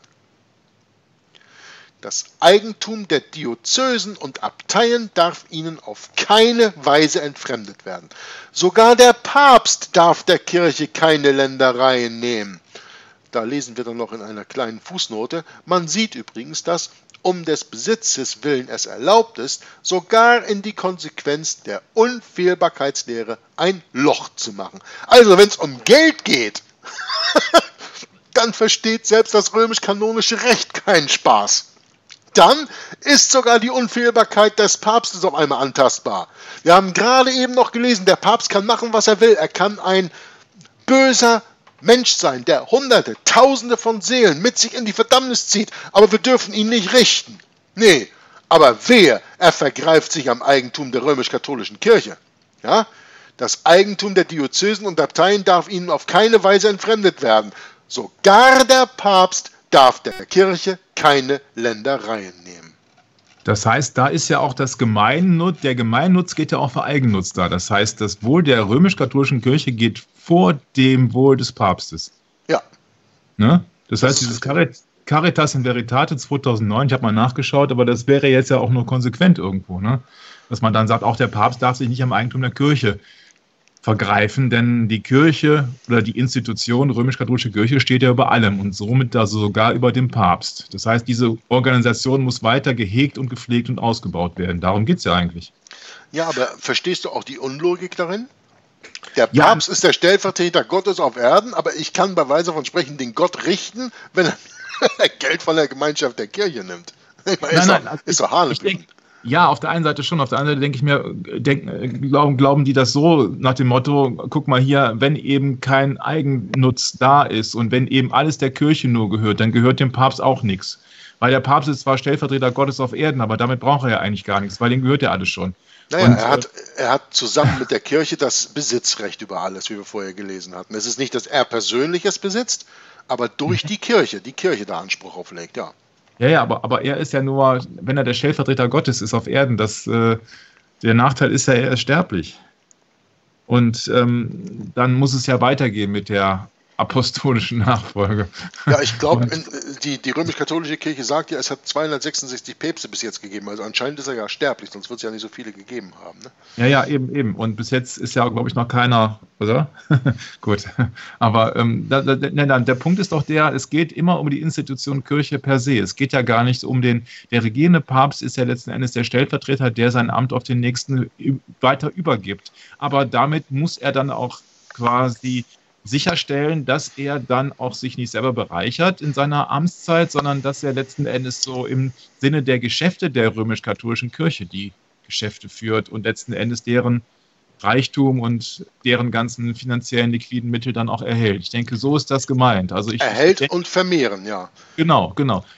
Das Eigentum der Diözesen und Abteien darf ihnen auf keine Weise entfremdet werden. Sogar der Papst darf der Kirche keine Ländereien nehmen. Da lesen wir dann noch in einer kleinen Fußnote. Man sieht übrigens, dass, um des Besitzes willen es erlaubt ist, sogar in die Konsequenz der Unfehlbarkeitslehre ein Loch zu machen. Also wenn es um Geld geht, dann versteht selbst das römisch-kanonische Recht keinen Spaß. Dann ist sogar die Unfehlbarkeit des Papstes auf einmal antastbar. Wir haben gerade eben noch gelesen, der Papst kann machen, was er will. Er kann ein böser Mensch sein, der Hunderte, Tausende von Seelen mit sich in die Verdammnis zieht, aber wir dürfen ihn nicht richten. Nee, aber wehe, er vergreift sich am Eigentum der römisch-katholischen Kirche. Ja? Das Eigentum der Diözesen und Abteien darf ihnen auf keine Weise entfremdet werden. Sogar der Papst darf der Kirche keine Ländereien nehmen. Das heißt, da ist ja auch das Gemeinnutz, der Gemeinnutz geht ja auch für Eigennutz da. Das heißt, das Wohl der römisch-katholischen Kirche geht vor dem Wohl des Papstes. Ja. Ne? Das heißt, dieses Caritas in Veritate 2009, ich habe mal nachgeschaut, aber das wäre jetzt ja auch nur konsequent irgendwo, ne? Dass man dann sagt, auch der Papst darf sich nicht am Eigentum der Kirche vergreifen, denn die Kirche oder die Institution römisch-katholische Kirche steht ja über allem und somit also sogar über dem Papst. Das heißt, diese Organisation muss weiter gehegt und gepflegt und ausgebaut werden. Darum geht es ja eigentlich. Ja, aber verstehst du auch die Unlogik darin? Der Papst ist der Stellvertreter Gottes auf Erden, aber ich kann bei Weise von Sprechen den Gott richten, wenn er Geld von der Gemeinschaft der Kirche nimmt. Ich meine, Nein, ist doch Hanebüchen. Ja, auf der einen Seite schon, auf der anderen Seite denke ich mir, glauben die das so nach dem Motto, guck mal hier, wenn eben kein Eigennutz da ist und wenn eben alles der Kirche nur gehört, dann gehört dem Papst auch nichts. Weil der Papst ist zwar Stellvertreter Gottes auf Erden, aber damit braucht er ja eigentlich gar nichts, weil dem gehört ja alles schon. Naja, Und, er hat zusammen mit der Kirche das Besitzrecht über alles, wie wir vorher gelesen hatten. Es ist nicht, dass er persönlich es besitzt, aber durch die Kirche da Anspruch auflegt, ja. Ja, aber er ist ja nur, wenn er der Stellvertreter Gottes ist auf Erden, der Nachteil ist ja, er ist sterblich. Und dann muss es ja weitergehen mit der apostolischen Nachfolge. Ja, ich glaube, die römisch-katholische Kirche sagt ja, es hat 266 Päpste bis jetzt gegeben. Also anscheinend ist er ja sterblich, sonst wird es ja nicht so viele gegeben haben. Ne? Ja, eben. Und bis jetzt ist ja, glaube ich, noch keiner, oder? Gut. Aber der Punkt ist doch es geht immer um die Institution Kirche per se. Es geht ja gar nicht um der regierende Papst ist ja letzten Endes der Stellvertreter, der sein Amt auf den Nächsten weiter übergibt. Aber damit muss er dann auch quasi sicherstellen, dass er dann auch sich nicht selber bereichert in seiner Amtszeit, sondern dass er letzten Endes so im Sinne der Geschäfte der römisch-katholischen Kirche die Geschäfte führt und letzten Endes deren Reichtum und deren ganzen finanziellen liquiden Mittel dann auch erhält. Ich denke, so ist das gemeint. Also erhält und vermehren, ja. Genau.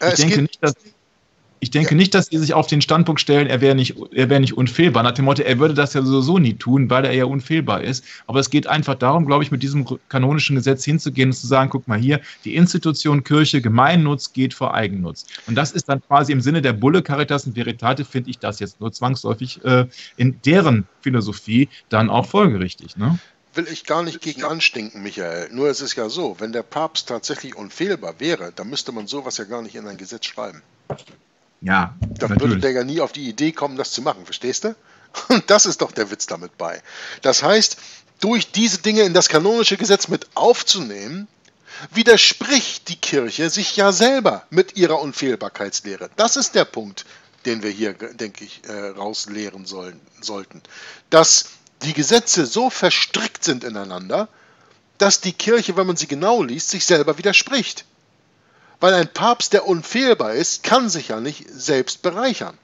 Ich denke nicht, dass sie sich auf den Standpunkt stellen, er wäre nicht unfehlbar. Nach dem Motto, er würde das ja sowieso nie tun, weil er ja unfehlbar ist. Aber es geht einfach darum, glaube ich, mit diesem kanonischen Gesetz hinzugehen und zu sagen, guck mal hier, die Institution Kirche, Gemeinnutz geht vor Eigennutz. Und das ist dann quasi im Sinne der Bulle Caritas und Veritate, finde ich das jetzt nur zwangsläufig in deren Philosophie dann auch folgerichtig. Ne? Will ich gar nicht gegen anstinken, Michael. Nur es ist ja so, wenn der Papst tatsächlich unfehlbar wäre, dann müsste man sowas ja gar nicht in ein Gesetz schreiben. Ja, dann natürlich. würde der ja nie auf die Idee kommen, das zu machen, verstehst du? Und das ist doch der Witz damit bei. Das heißt, durch diese Dinge in das kanonische Gesetz mit aufzunehmen, widerspricht die Kirche sich ja selber mit ihrer Unfehlbarkeitslehre. Das ist der Punkt, den wir hier, denke ich, rauslehren sollten. Dass die Gesetze so verstrickt sind ineinander, dass die Kirche, wenn man sie genau liest, sich selber widerspricht. Weil ein Papst, der unfehlbar ist, kann sich ja nicht selbst bereichern.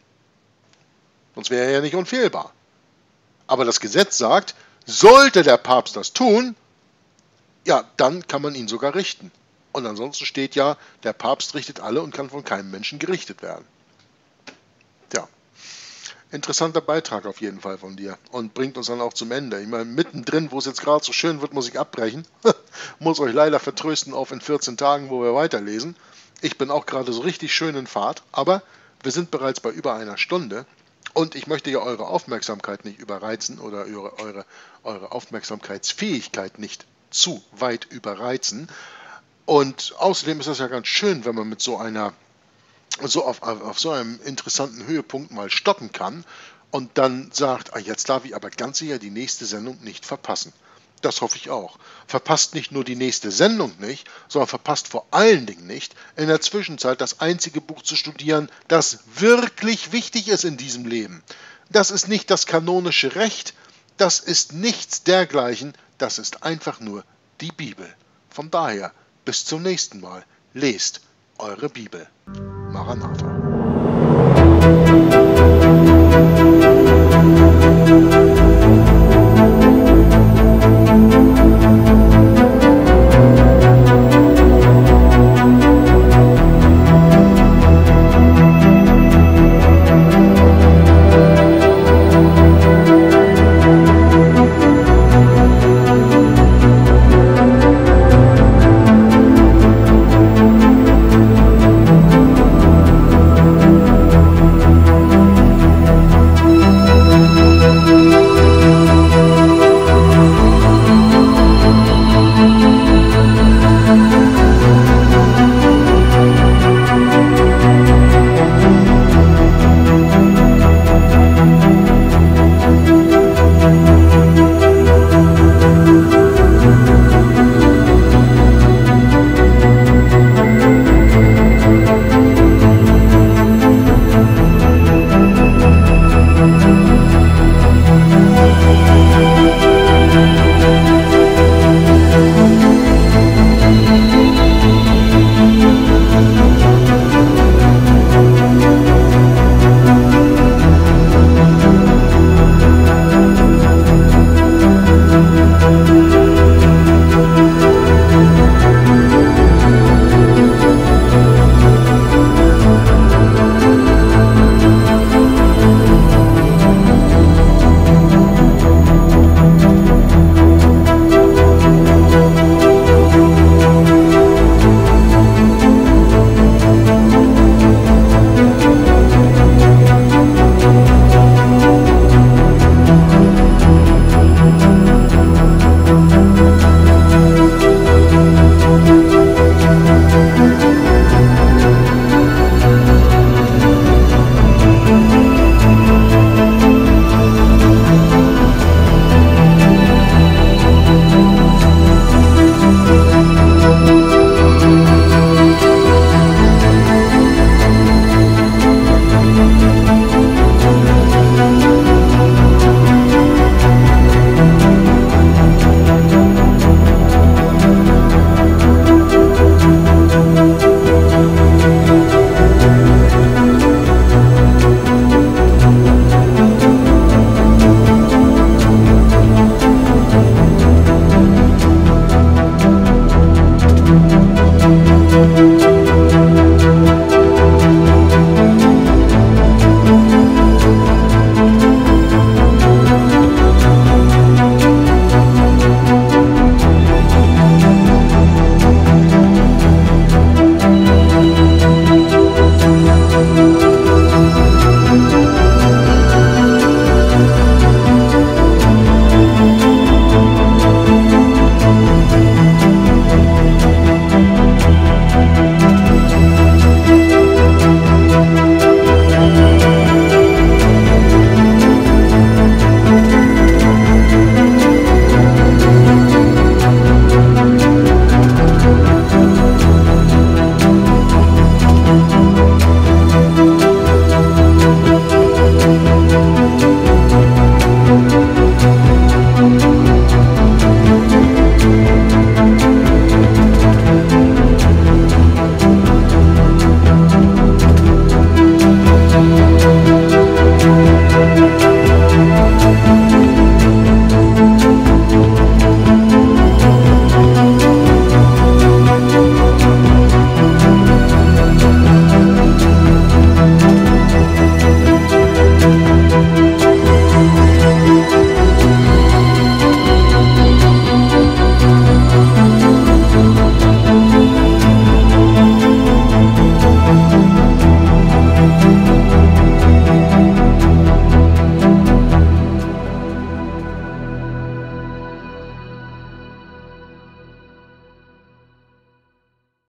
Sonst wäre er ja nicht unfehlbar. Aber das Gesetz sagt, sollte der Papst das tun, ja, dann kann man ihn sogar richten. Und ansonsten steht ja, der Papst richtet alle und kann von keinem Menschen gerichtet werden. Tja, interessanter Beitrag auf jeden Fall von dir und bringt uns dann auch zum Ende. Ich meine, mittendrin, wo es jetzt gerade so schön wird, muss ich abbrechen. Muss euch leider vertrösten auf in 14 Tagen, wo wir weiterlesen. Ich bin auch gerade so richtig schön in Fahrt, aber wir sind bereits bei über einer Stunde und ich möchte ja eure Aufmerksamkeit nicht überreizen oder eure Aufmerksamkeitsfähigkeit nicht zu weit überreizen. Und außerdem ist das ja ganz schön, wenn man mit so auf so einem interessanten Höhepunkt mal stoppen kann und dann sagt, jetzt darf ich aber ganz sicher die nächste Sendung nicht verpassen. Das hoffe ich auch. Verpasst nicht nur die nächste Sendung nicht, sondern verpasst vor allen Dingen nicht, in der Zwischenzeit das einzige Buch zu studieren, das wirklich wichtig ist in diesem Leben. Das ist nicht das kanonische Recht, das ist nichts dergleichen, das ist einfach nur die Bibel. Von daher, bis zum nächsten Mal, lest eure Bibel. Maranatha.